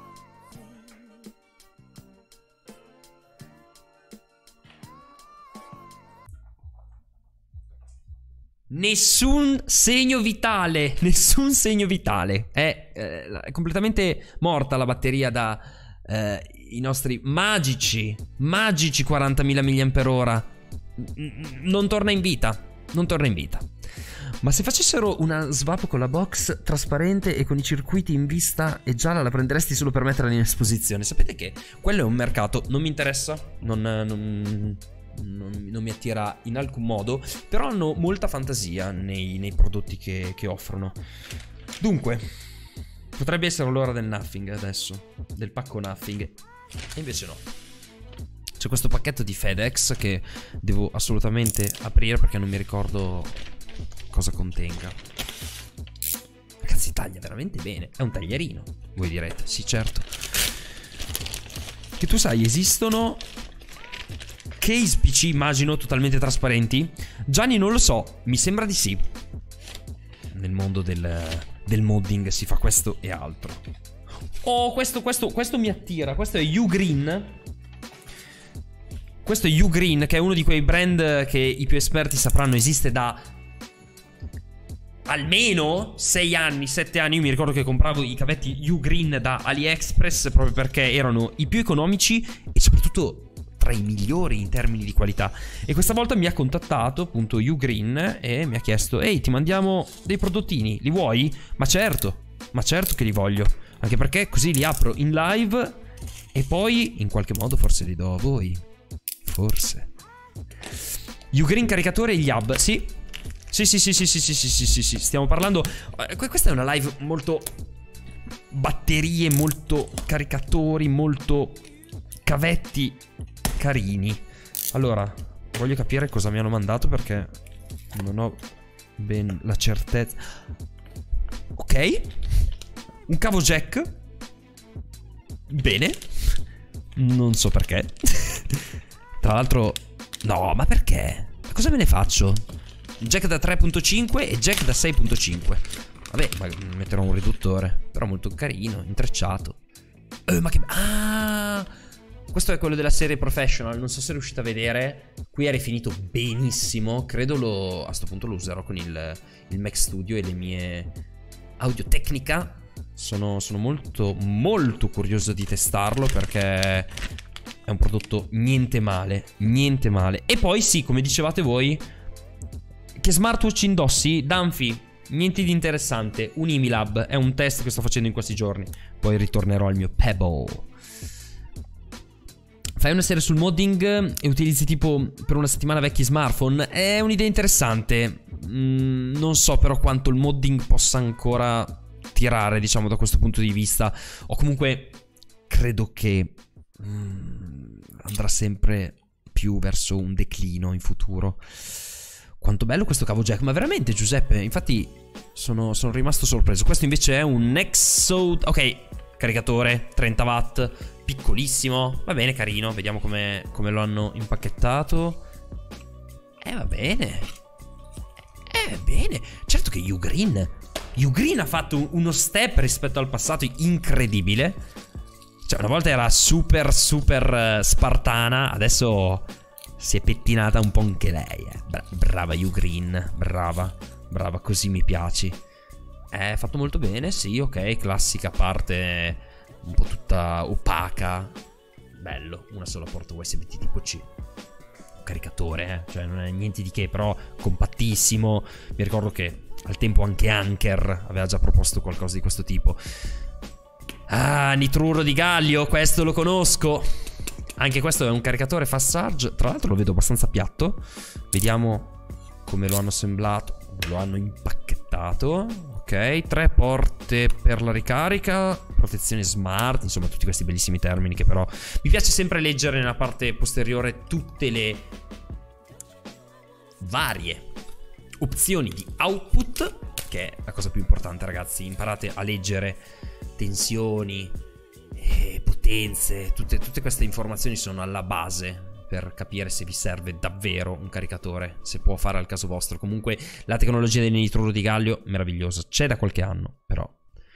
Speaker 1: Nessun segno vitale. Nessun segno vitale. È, eh, è completamente morta la batteria da eh, i nostri magici Magici quarantamila milliampere ora. Non torna in vita. Non torna in vita. Ma se facessero una swap con la box trasparente e con i circuiti in vista e gialla, la prenderesti solo per metterla in esposizione? Sapete che quello è un mercato. Non mi interessa. Non... non... Non, non mi attira in alcun modo. Però hanno molta fantasia nei, nei prodotti che, che offrono. Dunque, potrebbe essere l'ora del nothing adesso. Del pacco nothing. E invece no. C'è questo pacchetto di FedEx che devo assolutamente aprire, perché non mi ricordo cosa contenga. Ragazzi, taglia veramente bene. È un taglierino, voi direte. Sì, certo. Che tu sai, esistono case P C, immagino, totalmente trasparenti. Gianni, non lo so, mi sembra di sì. Nel mondo del, del modding si fa questo e altro. Oh, questo, questo, questo mi attira. Questo è Ugreen. Questo è Ugreen, che è uno di quei brand che i più esperti sapranno esiste da almeno sei anni, sette anni. Io mi ricordo che compravo i cavetti Ugreen da AliExpress proprio perché erano i più economici e soprattutto tra i migliori in termini di qualità. E questa volta mi ha contattato appunto Ugreen e mi ha chiesto: ehi, ti mandiamo dei prodottini, li vuoi? Ma certo, ma certo che li voglio. Anche perché così li apro in live e poi in qualche modo forse li do a voi. Forse. Ugreen caricatore e gli hub, sì. Sì, sì, sì, sì, sì, sì, sì, sì, sì, sì. Stiamo parlando... Questa è una live molto batterie, molto caricatori, molto cavetti carini. Allora, voglio capire cosa mi hanno mandato perché non ho ben la certezza. Ok. Un cavo jack. Bene. Non so perché. Tra l'altro... No, ma perché? Cosa me ne faccio? Jack da tre punto cinque e jack da sei punto cinque. Vabbè, ma metterò un riduttore. Però molto carino, intrecciato. Eh, ma che... Ah... Questo è quello della serie Professional. Non so se riuscite a vedere. Qui è rifinito benissimo. Credo lo... A sto punto lo userò con il, il Mac Studio e le mie Audio Technica. Sono, sono molto, molto curioso di testarlo perché è un prodotto niente male. Niente male. E poi sì, come dicevate voi, che smartwatch indossi? Danfi, niente di interessante. Un Imilab, è un test che sto facendo in questi giorni. Poi ritornerò al mio Pebble. Fai una serie sul modding e utilizzi tipo per una settimana vecchi smartphone? È un'idea interessante. mm, Non so però quanto il modding possa ancora tirare, diciamo, da questo punto di vista. O comunque credo che mm, andrà sempre più verso un declino in futuro. Quanto bello questo cavo jack. Ma veramente, Giuseppe, infatti sono, sono rimasto sorpreso. Questo invece è un Nexo... Ok, Caricatore, trenta watt, piccolissimo. Va bene, carino. Vediamo come, come lo hanno impacchettato. Eh, va bene. Eh, va bene. Certo che Ugreen Ugreen ha fatto uno step rispetto al passato incredibile. Cioè, una volta era super, super uh, spartana. Adesso si è pettinata un po' anche lei, eh. Bra brava Ugreen, brava. Brava, così mi piaci. È fatto molto bene, sì, ok. Classica parte un po' tutta opaca. Bello, una sola porta U S B T tipo C. Un caricatore, eh. Cioè non è niente di che, però compattissimo. Mi ricordo che al tempo anche Anker aveva già proposto qualcosa di questo tipo. Ah, nitruro di gallio, questo lo conosco. Anche questo è un caricatore fast charge. Tra l'altro lo vedo abbastanza piatto. Vediamo come lo hanno assemblato. Lo hanno impacchettato. Ok, tre porte per la ricarica, protezione smart, insomma tutti questi bellissimi termini che però mi piace sempre leggere nella parte posteriore tutte le varie opzioni di output, che è la cosa più importante, ragazzi. Imparate a leggere tensioni, e potenze, tutte, tutte queste informazioni sono alla base per capire se vi serve davvero un caricatore, se può fare al caso vostro. Comunque la tecnologia del nitruro di gallio meravigliosa, c'è da qualche anno però.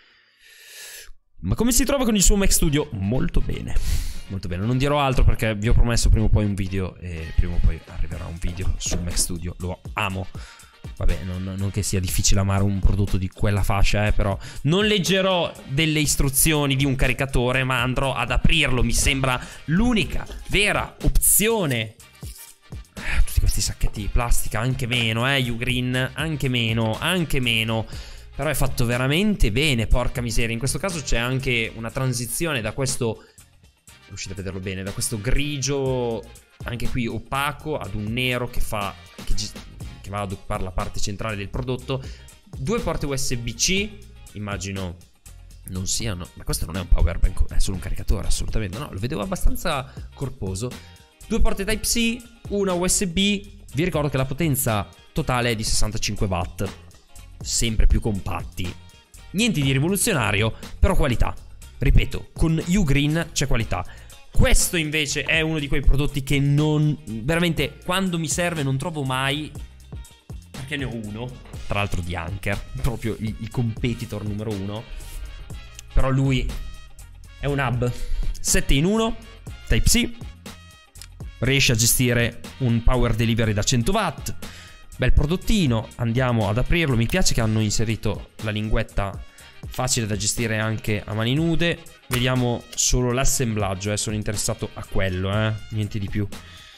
Speaker 1: Ma come si trova con il suo Mac Studio? Molto bene, molto bene. Non dirò altro perché vi ho promesso prima o poi un video, e prima o poi arriverà un video sul Mac Studio. Lo amo. Vabbè, non, non che sia difficile amare un prodotto di quella fascia, eh, però non leggerò delle istruzioni di un caricatore, ma andrò ad aprirlo. Mi sembra l'unica vera opzione. Tutti questi sacchetti di plastica, anche meno, eh, Ugreen, anche meno, anche meno. Però è fatto veramente bene, porca miseria. In questo caso c'è anche una transizione da questo, riuscite a vederlo bene, da questo grigio, anche qui opaco, ad un nero che fa... che che va ad occupare la parte centrale del prodotto. Due porte U S B C, immagino non siano, ma questo non è un power bank, è solo un caricatore, assolutamente no, lo vedevo abbastanza corposo. Due porte Type C, una U S B. Vi ricordo che la potenza totale è di sessantacinque watt, sempre più compatti. Niente di rivoluzionario, però qualità. Ripeto, con Ugreen c'è qualità. Questo invece è uno di quei prodotti che non... veramente, quando mi serve non trovo mai, perché ne ho uno, tra l'altro di Anker, proprio il, il competitor numero uno. Però lui è un hub sette in uno, Type C, riesce a gestire un power delivery da cento watt. Bel prodottino, andiamo ad aprirlo. Mi piace che hanno inserito la linguetta facile da gestire anche a mani nude. Vediamo solo l'assemblaggio, eh. Sono interessato a quello, eh. Niente di più.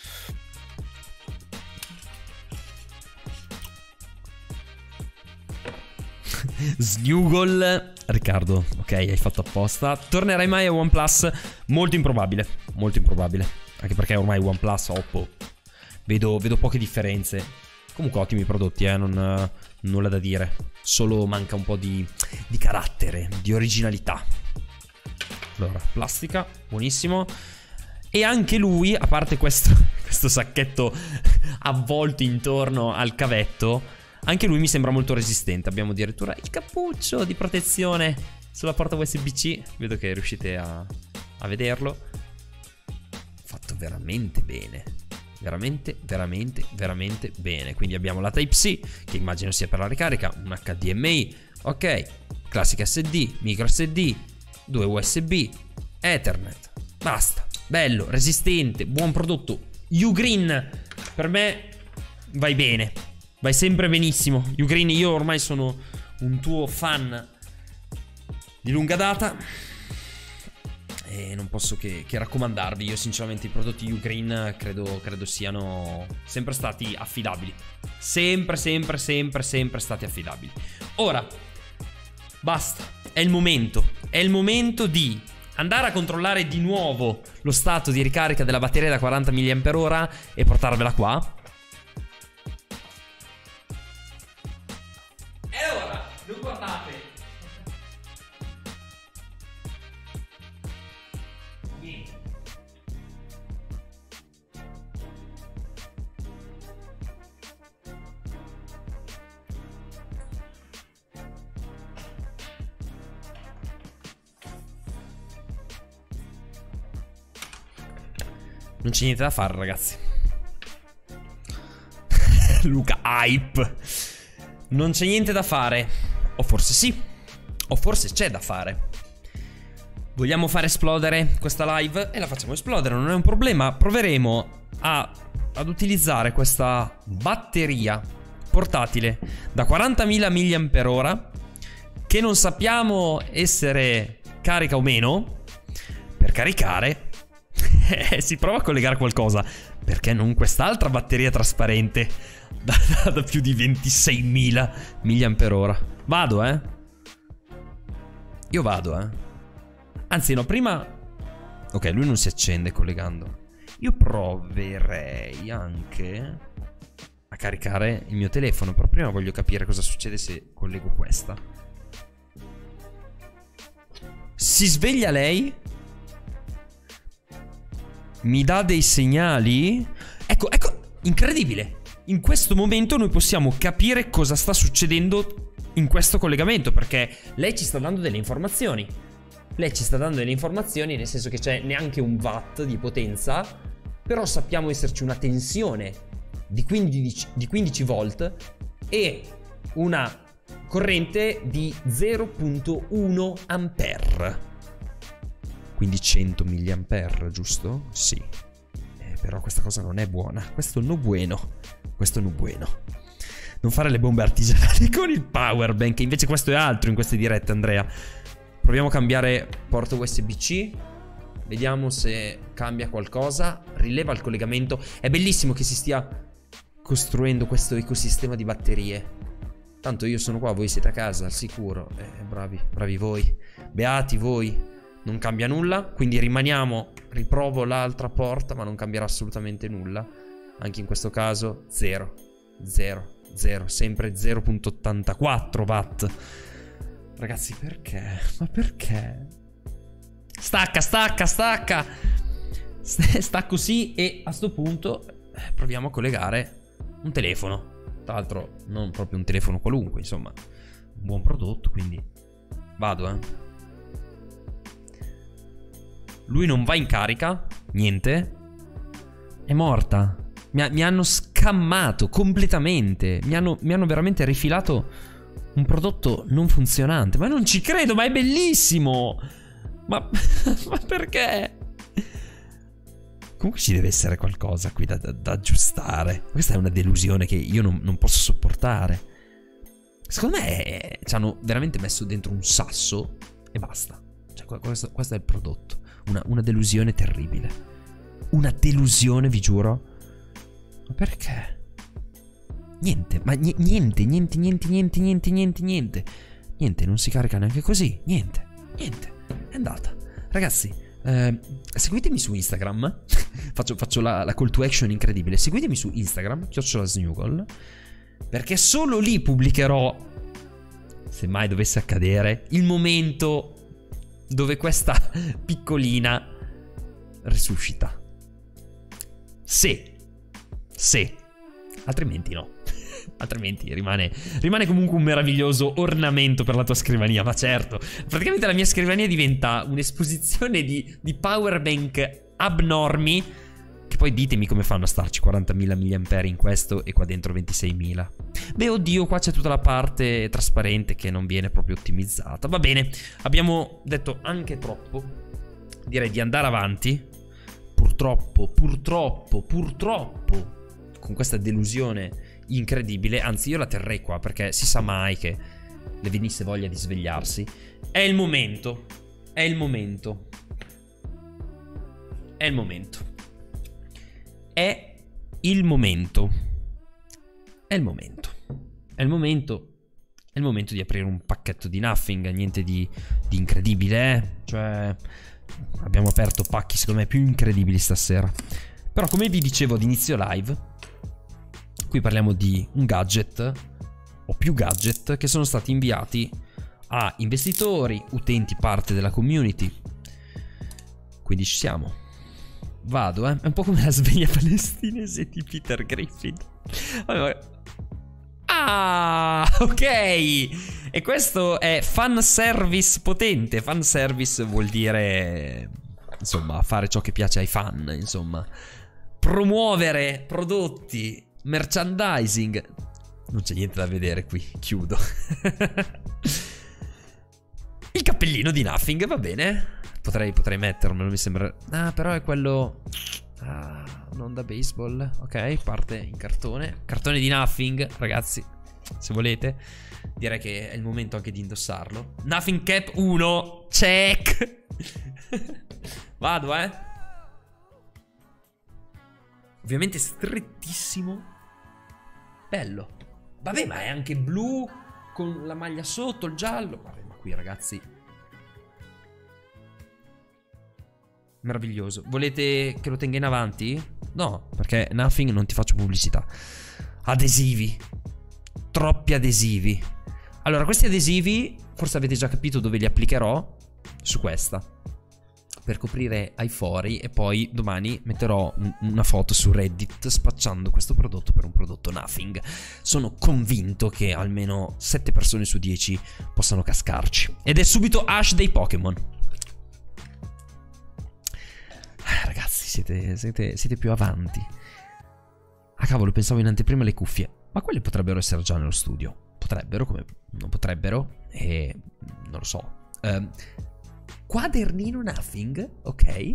Speaker 1: Snuggle. Riccardo, ok, hai fatto apposta. Tornerai mai a OnePlus? Molto improbabile, molto improbabile. Anche perché ormai OnePlus, Oppo, vedo, vedo poche differenze. Comunque ottimi prodotti, eh, non, nulla da dire. Solo manca un po' di, di carattere, di originalità. Allora, plastica, buonissimo. E anche lui, a parte questo, questo sacchetto avvolto intorno al cavetto, anche lui mi sembra molto resistente. Abbiamo addirittura il cappuccio di protezione sulla porta U S B C. Vedo che riuscite a, a vederlo. Fatto veramente bene. Veramente, veramente, veramente bene. Quindi abbiamo la Type C, che immagino sia per la ricarica, un H D M I, ok, classica S D, micro S D, due U S B, Ethernet. Basta, bello, resistente, buon prodotto. Ugreen, per me vai bene, vai sempre benissimo. Ugreen, io ormai sono un tuo fan di lunga data e non posso che, che raccomandarvi. Io sinceramente i prodotti Ugreen credo, credo siano sempre stati affidabili. Sempre, sempre, sempre, sempre stati affidabili. Ora, basta, è il momento. È il momento di andare a controllare di nuovo lo stato di ricarica della batteria da quaranta milliamperi orari e portarvela qua. E ora, non guardate. Non c'è niente da fare, ragazzi. Luca hype. Non c'è niente da fare. O forse sì. O forse c'è da fare. Vogliamo fare esplodere questa live? E la facciamo esplodere, non è un problema. Proveremo a, ad utilizzare questa batteria portatile da quarantamila milliampere ora, che non sappiamo essere carica o meno, per caricare. Si prova a collegare qualcosa. Perché non quest'altra batteria trasparente da, da, da più di ventiseimila milliampere ora. Vado, eh. Io vado, eh. Anzi, no, prima... Ok, lui non si accende collegando. Io proverei anche a caricare il mio telefono, però prima voglio capire cosa succede se collego questa. Si sveglia lei? Mi dà dei segnali? Ecco, ecco, incredibile. In questo momento noi possiamo capire cosa sta succedendo in questo collegamento, perché lei ci sta dando delle informazioni. Lei ci sta dando delle informazioni, nel senso che c'è neanche un watt di potenza, però sappiamo esserci una tensione di quindici, di quindici volt e una corrente di zero virgola uno ampere. Quindi cento milliampere, giusto? Sì. Eh, però questa cosa non è buona. Questo no bueno. Questo no bueno. Non fare le bombe artigianali con il power bank. Invece questo è altro in queste dirette, Andrea. Proviamo a cambiare porto U S B C. Vediamo se cambia qualcosa. Rileva il collegamento. È bellissimo che si stia costruendo questo ecosistema di batterie. Tanto io sono qua, voi siete a casa, al sicuro. Eh, bravi, bravi voi. Beati voi. Non cambia nulla, quindi rimaniamo. Riprovo l'altra porta, ma non cambierà assolutamente nulla. Anche in questo caso zero, zero, zero. Sempre zero virgola ottantaquattro watt. Ragazzi, perché? Ma perché? Stacca, stacca, stacca. Sta così. E a sto punto proviamo a collegare un telefono. Tra l'altro non proprio un telefono qualunque, insomma, un buon prodotto, quindi vado, eh. Lui non va in carica. Niente. È morta. Mi, ha, mi hanno scammato completamente. Mi hanno, mi hanno veramente rifilato un prodotto non funzionante. Ma non ci credo, ma è bellissimo. Ma, ma perché? Comunque ci deve essere qualcosa qui da, da, da aggiustare. Questa è una delusione che io non, non posso sopportare. Secondo me ci hanno veramente messo dentro un sasso e basta. Cioè, questo, questo è il prodotto. Una, una delusione terribile. Una delusione, vi giuro. Ma perché? Niente, ma niente, niente, niente, niente, niente, niente, niente, niente. Niente, non si carica neanche così. Niente, niente. È andata. Ragazzi, eh, seguitemi su Instagram. faccio, faccio la, la call to action incredibile. Seguitemi su Instagram, chiocciola Snugol, perché solo lì pubblicherò, se mai dovesse accadere, il momento dove questa piccolina risuscita. Se, se, altrimenti no. Altrimenti rimane, rimane comunque un meraviglioso ornamento per la tua scrivania. Ma certo, praticamente la mia scrivania diventa un'esposizione di, di power bank abnormi. Che poi ditemi come fanno a starci quarantamila milliampere in questo e qua dentro ventiseimila. Beh, oddio, qua c'è tutta la parte trasparente che non viene proprio ottimizzata. Va bene, abbiamo detto anche troppo. Direi di andare avanti. Purtroppo, purtroppo, purtroppo, con questa delusione incredibile. Anzi, io la terrei qua, perché si sa mai che le venisse voglia di svegliarsi. È il momento. È il momento. È il momento. È il momento. È il momento. È il momento. È il momento di aprire un pacchetto di Nothing. Niente di, di incredibile, eh? Cioè, abbiamo aperto pacchi secondo me più incredibili stasera. Però come vi dicevo ad inizio live, qui parliamo di un gadget o più gadget che sono stati inviati a investitori, utenti, parte della community. Quindi ci siamo. Vado, eh. È un po' come la sveglia palestinese di Peter Griffin. Ah, ok. E questo è fan service potente. Fan service vuol dire insomma, fare ciò che piace ai fan, insomma. Promuovere prodotti, merchandising. Non c'è niente da vedere qui, chiudo. Il cappellino di Nothing, va bene. Potrei, potrei mettermelo, mi sembra. Ah, però è quello... Ah, non da baseball. Ok, parte in cartone. Cartone di Nothing, ragazzi, se volete. Direi che è il momento anche di indossarlo. Nothing Cap uno, check. Vado, eh. Ovviamente strettissimo. Bello. Vabbè, ma è anche blu con la maglia sotto, il giallo. Vabbè, ma qui, ragazzi, meraviglioso. Volete che lo tenga in avanti? No, perché Nothing non ti faccio pubblicità. Adesivi. Troppi adesivi. Allora, questi adesivi forse avete già capito dove li applicherò. Su questa, per coprire ai fori. E poi domani metterò un, una foto su Reddit spacciando questo prodotto per un prodotto Nothing. Sono convinto che almeno sette persone su dieci possano cascarci. Ed è subito Ash dei Pokémon. Ragazzi, siete, siete, siete più avanti. Ah, cavolo, pensavo in anteprima le cuffie. Ma quelle potrebbero essere già nello studio. Potrebbero, come non potrebbero. E non lo so. um, Quadernino Nothing, ok.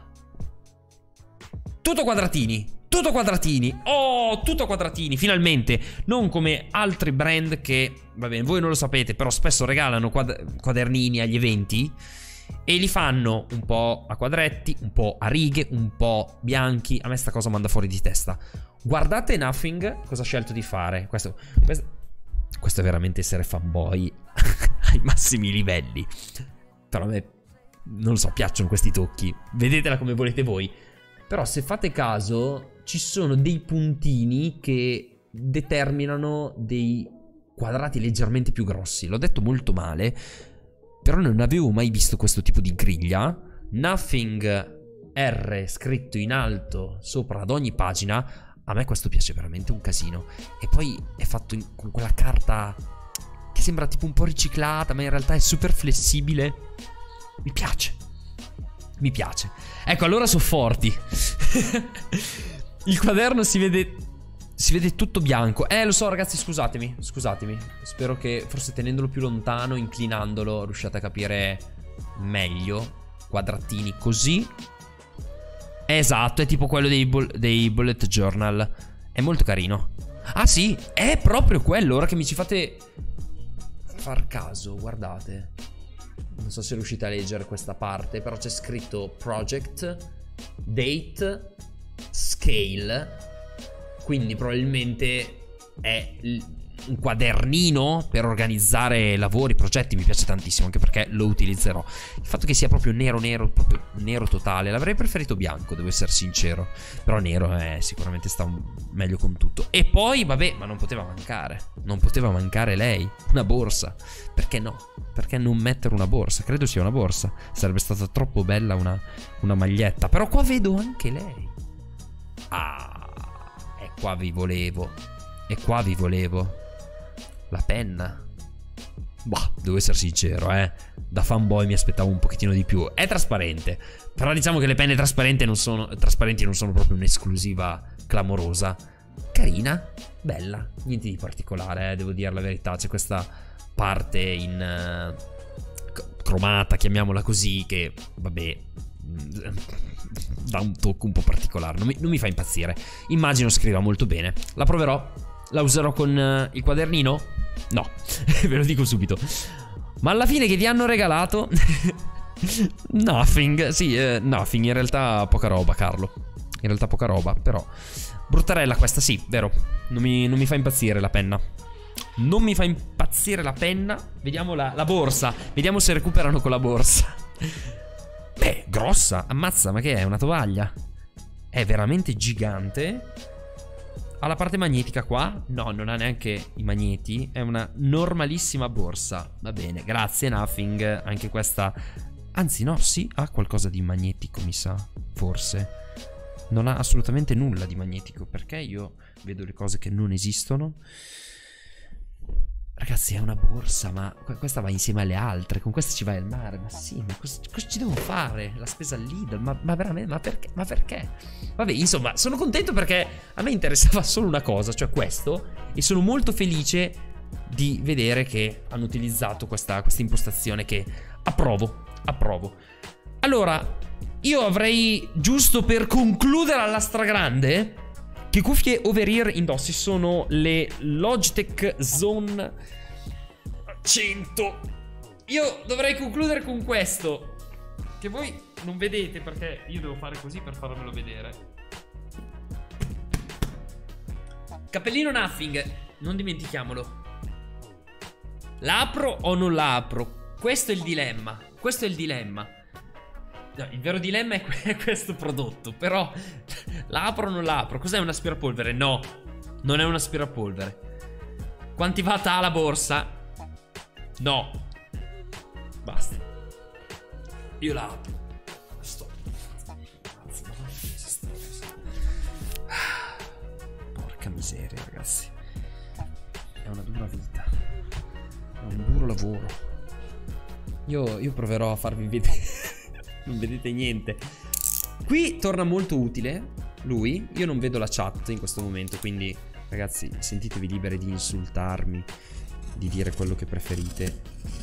Speaker 1: Tutto quadratini. Tutto quadratini. Oh, tutto quadratini, finalmente. Non come altri brand che, va bene, voi non lo sapete, però spesso regalano quad quadernini agli eventi e li fanno un po' a quadretti, un po' a righe, un po' bianchi. A me sta cosa manda fuori di testa. Guardate Nothing cosa ha scelto di fare. Questo, questo, questo è veramente essere fanboy ai massimi livelli. Però a me, non lo so, piacciono questi tocchi. Vedetela come volete voi. Però se fate caso, ci sono dei puntini che determinano dei quadrati leggermente più grossi. L'ho detto molto male, però non avevo mai visto questo tipo di griglia. Nothing R scritto in alto sopra ad ogni pagina. A me questo piace veramente un casino. E poi è fatto in, con quella carta che sembra tipo un po' riciclata, ma in realtà è super flessibile. Mi piace. Mi piace. Ecco, allora sono forti. Il quaderno si vede... Si vede tutto bianco. Eh, lo so, ragazzi, scusatemi. Scusatemi. Spero che forse tenendolo più lontano, inclinandolo, riusciate a capire meglio. Quadratini così. Esatto, è tipo quello dei, dei bullet journal. È molto carino. Ah sì, è proprio quello. Ora che mi ci fate far caso, guardate. Non so se riuscite a leggere questa parte, però c'è scritto project, date, scale. Quindi probabilmente è un quadernino per organizzare lavori, progetti. Mi piace tantissimo, anche perché lo utilizzerò. Il fatto che sia proprio nero nero, proprio nero totale. L'avrei preferito bianco, devo essere sincero. Però nero eh, sicuramente sta meglio con tutto. E poi, vabbè, ma non poteva mancare. Non poteva mancare lei. Una borsa. Perché no? Perché non mettere una borsa? Credo sia una borsa. Sarebbe stata troppo bella una, una maglietta. Però qua vedo anche lei. Ah, e qua vi volevo. E qua vi volevo. La penna. Bah, devo essere sincero, eh. Da fanboy mi aspettavo un pochettino di più. È trasparente. Però diciamo che le penne trasparenti non sono, trasparenti non sono proprio un'esclusiva clamorosa. Carina, bella. Niente di particolare, eh, devo dire la verità. C'è questa parte in uh, cromata, chiamiamola così, che, vabbè, dà un tocco un po' particolare. Non mi, non mi fa impazzire. Immagino scriva molto bene. La proverò. La userò con uh, il quadernino? No, ve lo dico subito. Ma alla fine che ti hanno regalato? Nothing. Sì, eh, Nothing. In realtà poca roba, Carlo. In realtà poca roba, però bruttarella questa, sì, vero. Non mi, non mi fa impazzire la penna. Non mi fa impazzire la penna. Vediamo la, la borsa. Vediamo se recuperano con la borsa. Beh, grossa. Ammazza, ma che è? Una tovaglia? È veramente gigante. Ha la parte magnetica qua? No, non ha neanche i magneti. È una normalissima borsa. Va bene, grazie Nothing. Anche questa... Anzi no, sì, ha qualcosa di magnetico, mi sa. Forse. Non ha assolutamente nulla di magnetico. Perché io vedo le cose che non esistono. Ragazzi, è una borsa, ma questa va insieme alle altre. Con questa ci vai al mare. Ma sì, ma cosa, cosa ci devo fare? La spesa al Lidl? Ma, ma veramente, ma perché? Ma perché? Vabbè, insomma, sono contento perché a me interessava solo una cosa, cioè questo. E sono molto felice di vedere che hanno utilizzato questa, questa impostazione che approvo, approvo. Allora, io avrei, giusto per concludere alla stragrande, che cuffie over-ear indossi sono le Logitech Zone cento. Io dovrei concludere con questo, che voi non vedete perché io devo fare così per farvelo vedere. Cappellino Nothing, non dimentichiamolo. L'apro o non l'apro? Questo è il dilemma. Questo è il dilemma. No, il vero dilemma è, è questo prodotto. Però l'apro o non l'apro? Cos'è un aspirapolvere? No, non è un aspirapolvere. Quanti watt ha la borsa? No. Basta. Io la apro. Sto. Porca miseria, ragazzi. È una dura vita. È un duro lavoro. Io, io proverò a farvi vedere. Non vedete niente. Qui torna molto utile lui. Io non vedo la chat in questo momento, quindi ragazzi, sentitevi liberi di insultarmi, di dire quello che preferite.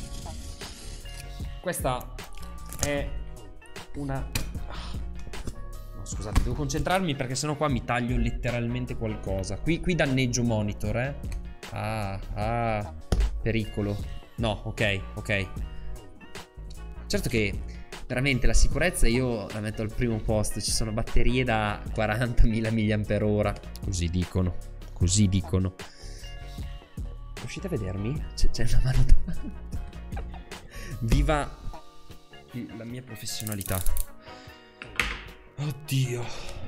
Speaker 1: Questa è una... No, scusate, devo concentrarmi perché sennò qua mi taglio letteralmente qualcosa. Qui, qui danneggio monitor, eh. Ah, ah, pericolo. No, ok, ok. Certo che veramente la sicurezza io la metto al primo posto. Ci sono batterie da quarantamila milliampere ora. Così dicono, così dicono. Riuscite a vedermi? C'è una mano davanti. Viva la mia professionalità. Oddio.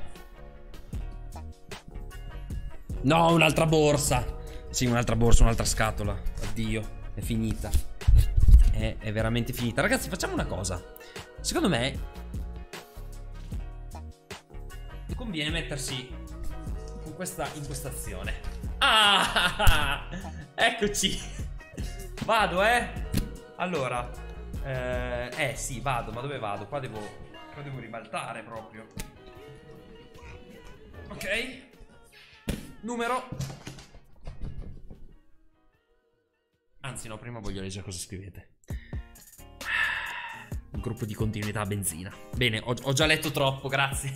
Speaker 1: No, un'altra borsa. Sì, un'altra borsa, un'altra scatola. Addio, è finita. È, è veramente finita. Ragazzi, facciamo una cosa. Secondo me conviene mettersi con questa impostazione. Ah, eccoci. Vado, eh. Allora eh, eh sì, vado. Ma dove vado? Qua devo, qua devo ribaltare proprio. Ok. Numero. Anzi no, prima voglio leggere cosa scrivete. Un gruppo di continuità a benzina. Bene, ho, ho già letto troppo, grazie.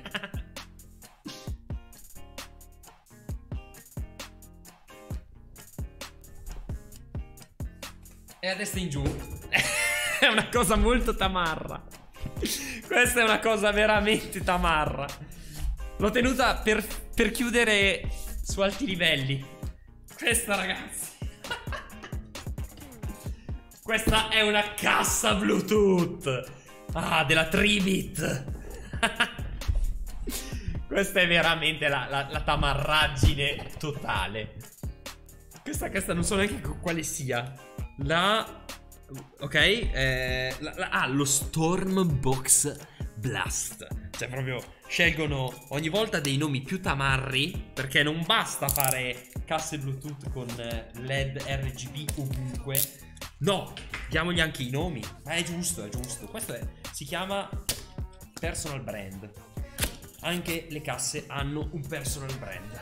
Speaker 1: E a destra in giù. È una cosa molto tamarra. Questa è una cosa veramente tamarra. L'ho tenuta per, per chiudere su alti livelli. Questa, ragazzi. Questa è una cassa Bluetooth. Ah, della Tribit. Questa è veramente la, la, la tamarraggine totale. Questa, questa non so neanche quale sia. La... Ok, eh, la, la, ah, lo Stormbox Blast. Cioè proprio scelgono ogni volta dei nomi più tamarri, perché non basta fare casse Bluetooth con L E D R G B ovunque. No, diamogli anche i nomi. Ma è giusto, è giusto. Questo è, si chiama personal brand. Anche le casse hanno un personal brand.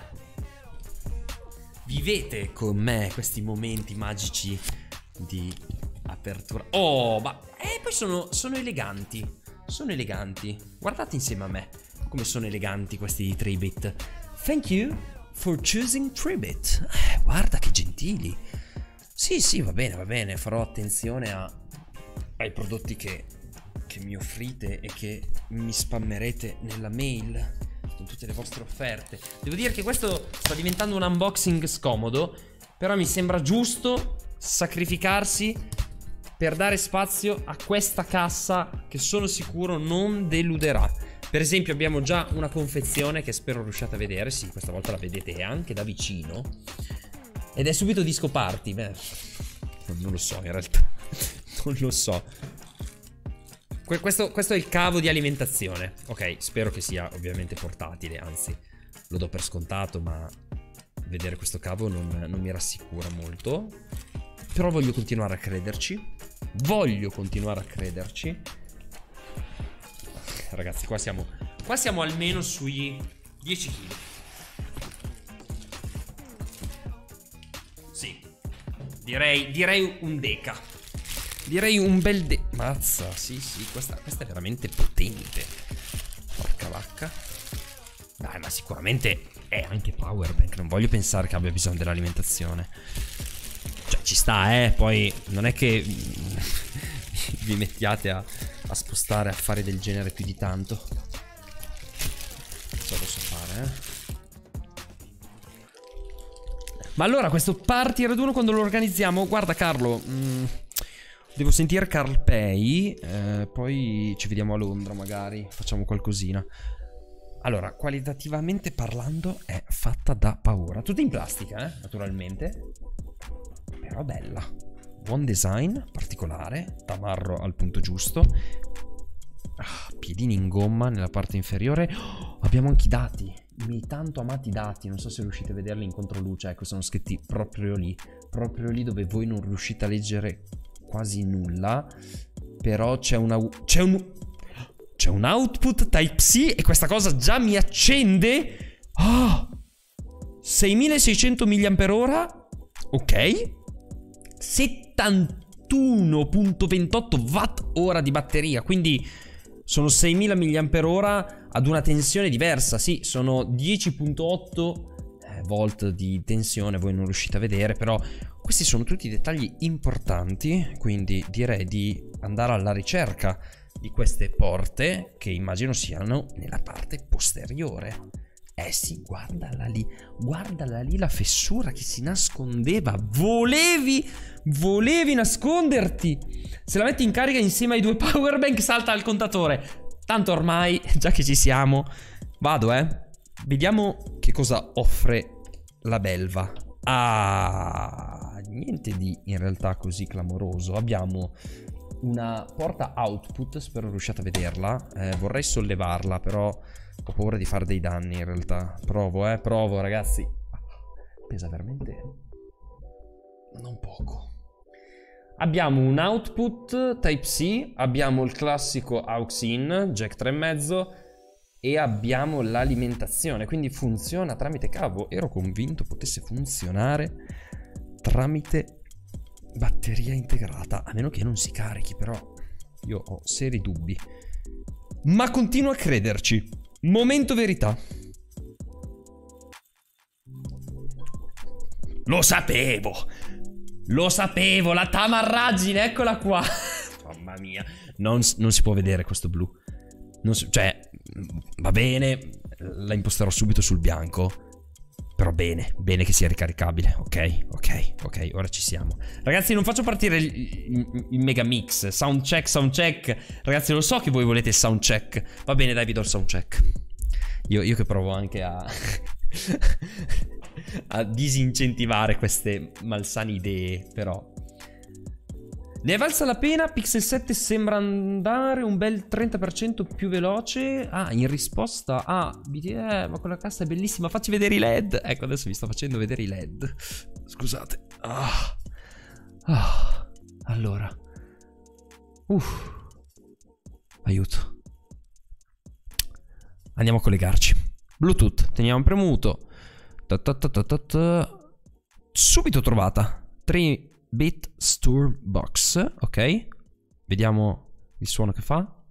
Speaker 1: Vivete con me questi momenti magici di apertura. Oh, ma eh, poi sono, sono eleganti. Sono eleganti. Guardate insieme a me come sono eleganti questi Tribit. Thank you for choosing Tribit. Eh, guarda che gentili. Sì, sì, va bene, va bene. Farò attenzione a, ai prodotti che, che mi offrite e che mi spammerete nella mail con tutte le vostre offerte. Devo dire che questo sta diventando un unboxing scomodo, però mi sembra giusto sacrificarsi per dare spazio a questa cassa che sono sicuro non deluderà. Per esempio abbiamo già una confezione che spero riusciate a vedere. Sì, questa volta la vedete anche da vicino. Ed è subito disco party. Beh, non lo so in realtà. Non lo so. Que questo, questo è il cavo di alimentazione. Ok, spero che sia ovviamente portatile. Anzi, lo do per scontato, ma vedere questo cavo non, non mi rassicura molto. Però voglio continuare a crederci. Voglio continuare a crederci. Ragazzi, qua siamo Qua siamo almeno sui dieci chili. Sì. Direi, direi un deca. Direi un bel de... Mazza, sì, sì, questa, questa è veramente potente. Porca vacca. Dai, ma sicuramente è anche powerbank. Non voglio pensare che abbia bisogno dell'alimentazione. Cioè, ci sta, eh. Poi non è che vi mettiate a, a spostare, a fare del genere più di tanto. Cosa posso fare, eh? Ma allora questo party raduno quando lo organizziamo? Guarda Carlo, mh, devo sentire Carl Pay, eh, poi ci vediamo a Londra magari, facciamo qualcosina. Allora, qualitativamente parlando è fatta da paura. Tutta in plastica, eh, naturalmente. Però bella. Buon design, particolare, tamarro al punto giusto. Ah, piedini in gomma nella parte inferiore. Oh, abbiamo anche i dati. I miei tanto amati dati. Non so se riuscite a vederli in controluce. Ecco, sono scritti proprio lì. Proprio lì dove voi non riuscite a leggere quasi nulla. Però c'è una... C'è un... C'è un output Type-C. E questa cosa già mi accende. Oh, seimilaseicento milliampere-ora. Ok. settantuno virgola ventotto watt ora di batteria. Quindi sono seimila milliampere-ora ad una tensione diversa. Sì, sono dieci virgola otto volt di tensione. Voi non riuscite a vedere, però questi sono tutti dettagli importanti. Quindi direi di andare alla ricerca di queste porte, che immagino siano nella parte posteriore. Eh sì, guardala lì. Guardala lì la fessura che si nascondeva. Volevi Volevi nasconderti. Se la metti in carica insieme ai due powerbank salta il contatore. Tanto ormai, già che ci siamo, vado, eh. Vediamo che cosa offre la belva. Ah, niente di in realtà così clamoroso. Abbiamo una porta output, spero riusciate a vederla. eh, Vorrei sollevarla, però ho paura di fare dei danni in realtà. Provo, eh, provo ragazzi. Pesa veramente non poco. Abbiamo un output Type-C, abbiamo il classico aux-in, jack tre virgola cinque e abbiamo l'alimentazione, quindi funziona tramite cavo. Ero convinto potesse funzionare tramite batteria integrata, a meno che non si carichi, però io ho seri dubbi. Ma continuo a crederci. Momento verità. Lo sapevo! Lo sapevo, la tamarraggine, eccola qua. Mamma mia. Non, non si può vedere questo blu. Non si, cioè, va bene, la imposterò subito sul bianco. Però bene, bene che sia ricaricabile. Ok, ok, ok, ora ci siamo. Ragazzi, non faccio partire il, il, il mega mix. Sound check, sound check. Ragazzi, lo so che voi volete il sound check. Va bene, dai, vi do il sound check. Io, io che provo anche a... a disincentivare queste malsane idee, però ne è valsa la pena. Pixel sette sembra andare un bel trenta per cento più veloce. Ah, in risposta a B T E, ma quella cassa è bellissima, facci vedere i led. Ecco, adesso vi sto facendo vedere i led. Scusate. Ah. Ah. Allora Uff. Aiuto. Andiamo a collegarci. Bluetooth, teniamo premuto. Ta ta ta ta ta ta. Subito trovata. tre bit Sturm Box. Ok. Vediamo il suono che fa.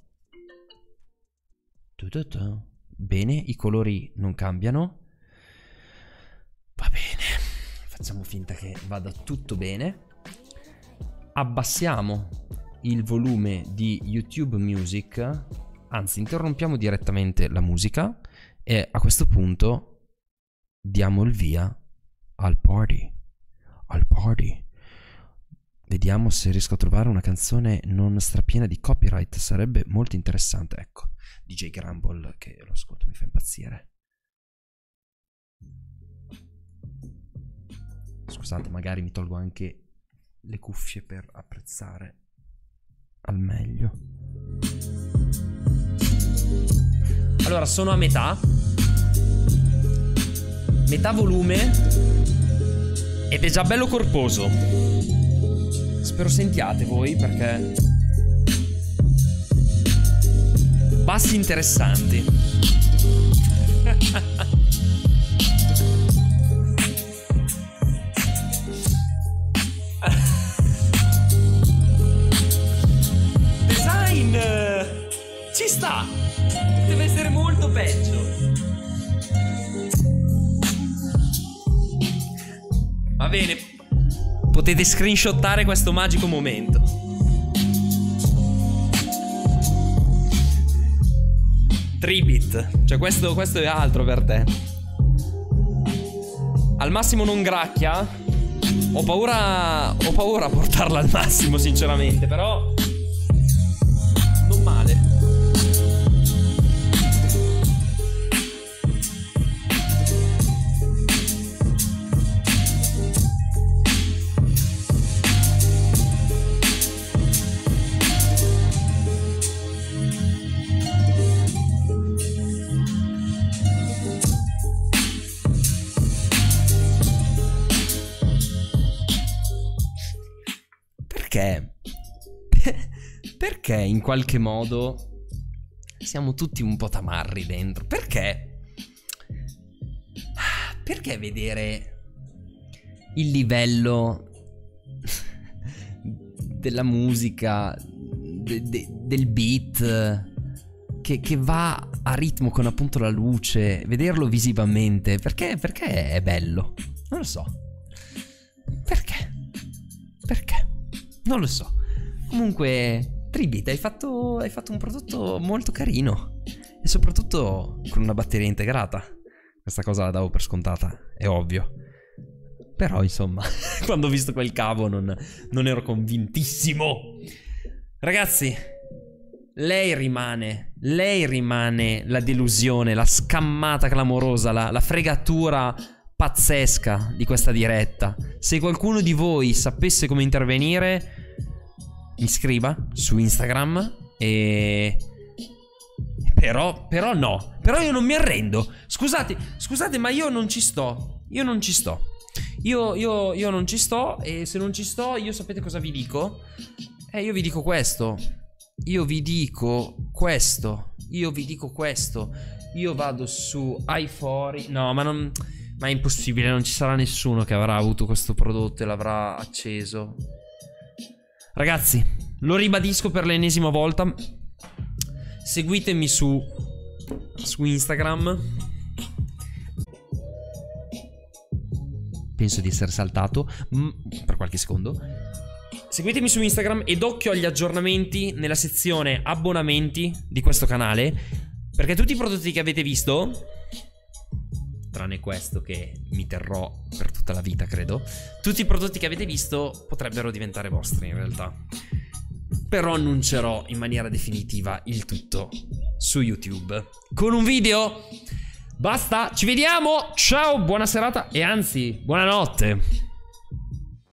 Speaker 1: Tu tu tu. Bene, i colori non cambiano. Va bene. Facciamo finta che vada tutto bene. Abbassiamo il volume di YouTube Music. Anzi, interrompiamo direttamente la musica. E a questo punto diamo il via al party. Al party. Vediamo se riesco a trovare una canzone non strapiena di copyright. Sarebbe molto interessante. Ecco, D J Grumble, che lo ascolto, mi fa impazzire. Scusate, magari mi tolgo anche le cuffie per apprezzare al meglio. Allora, sono a metà. Metà volume. Ed è già bello corposo. spero sentiate voi, perché bassi interessanti. Design ci sta, deve essere molto peggio. Va bene, potete screenshottare questo magico momento. tre bit, cioè questo, questo è altro per te. Al massimo non gracchia. Ho paura, ho paura a portarla al massimo sinceramente, però non male. Perché? Perché in qualche modo siamo tutti un po' tamarri dentro? Perché? Perché vedere il livello della musica, de, de, del beat che, che va a ritmo con appunto la luce, vederlo visivamente, perché? Perché è bello? Non lo so. Perché? Perché? Non lo so. Comunque, tre bit, hai fatto, hai fatto un prodotto molto carino. E soprattutto con una batteria integrata. Questa cosa la davo per scontata, è ovvio. Però, insomma, quando ho visto quel cavo non, non ero convintissimo. Ragazzi, lei rimane, lei rimane la delusione, la scammata clamorosa, la, la fregatura pazzesca di questa diretta. Se qualcuno di voi sapesse come intervenire, mi scriva su Instagram. E però, però no, però io non mi arrendo. Scusate, scusate, ma io non ci sto. Io non ci sto. Io, io, io non ci sto. E se non ci sto, io sapete cosa vi dico? Eh, io vi dico questo. Io vi dico questo. Io vi dico questo. Io vado su iFori. No, ma non... Ma è impossibile, non ci sarà nessuno che avrà avuto questo prodotto e l'avrà acceso. Ragazzi, lo ribadisco per l'ennesima volta. Seguitemi su Su Instagram. Penso di essere saltato mm, per qualche secondo. Seguitemi su Instagram ed occhio agli aggiornamenti nella sezione abbonamenti di questo canale, perché tutti i prodotti che avete visto, tranne questo che mi terrò per tutta la vita credo, tutti i prodotti che avete visto potrebbero diventare vostri in realtà. Però annuncerò in maniera definitiva il tutto su YouTube con un video. Basta, ci vediamo, ciao, buona serata e anzi buonanotte.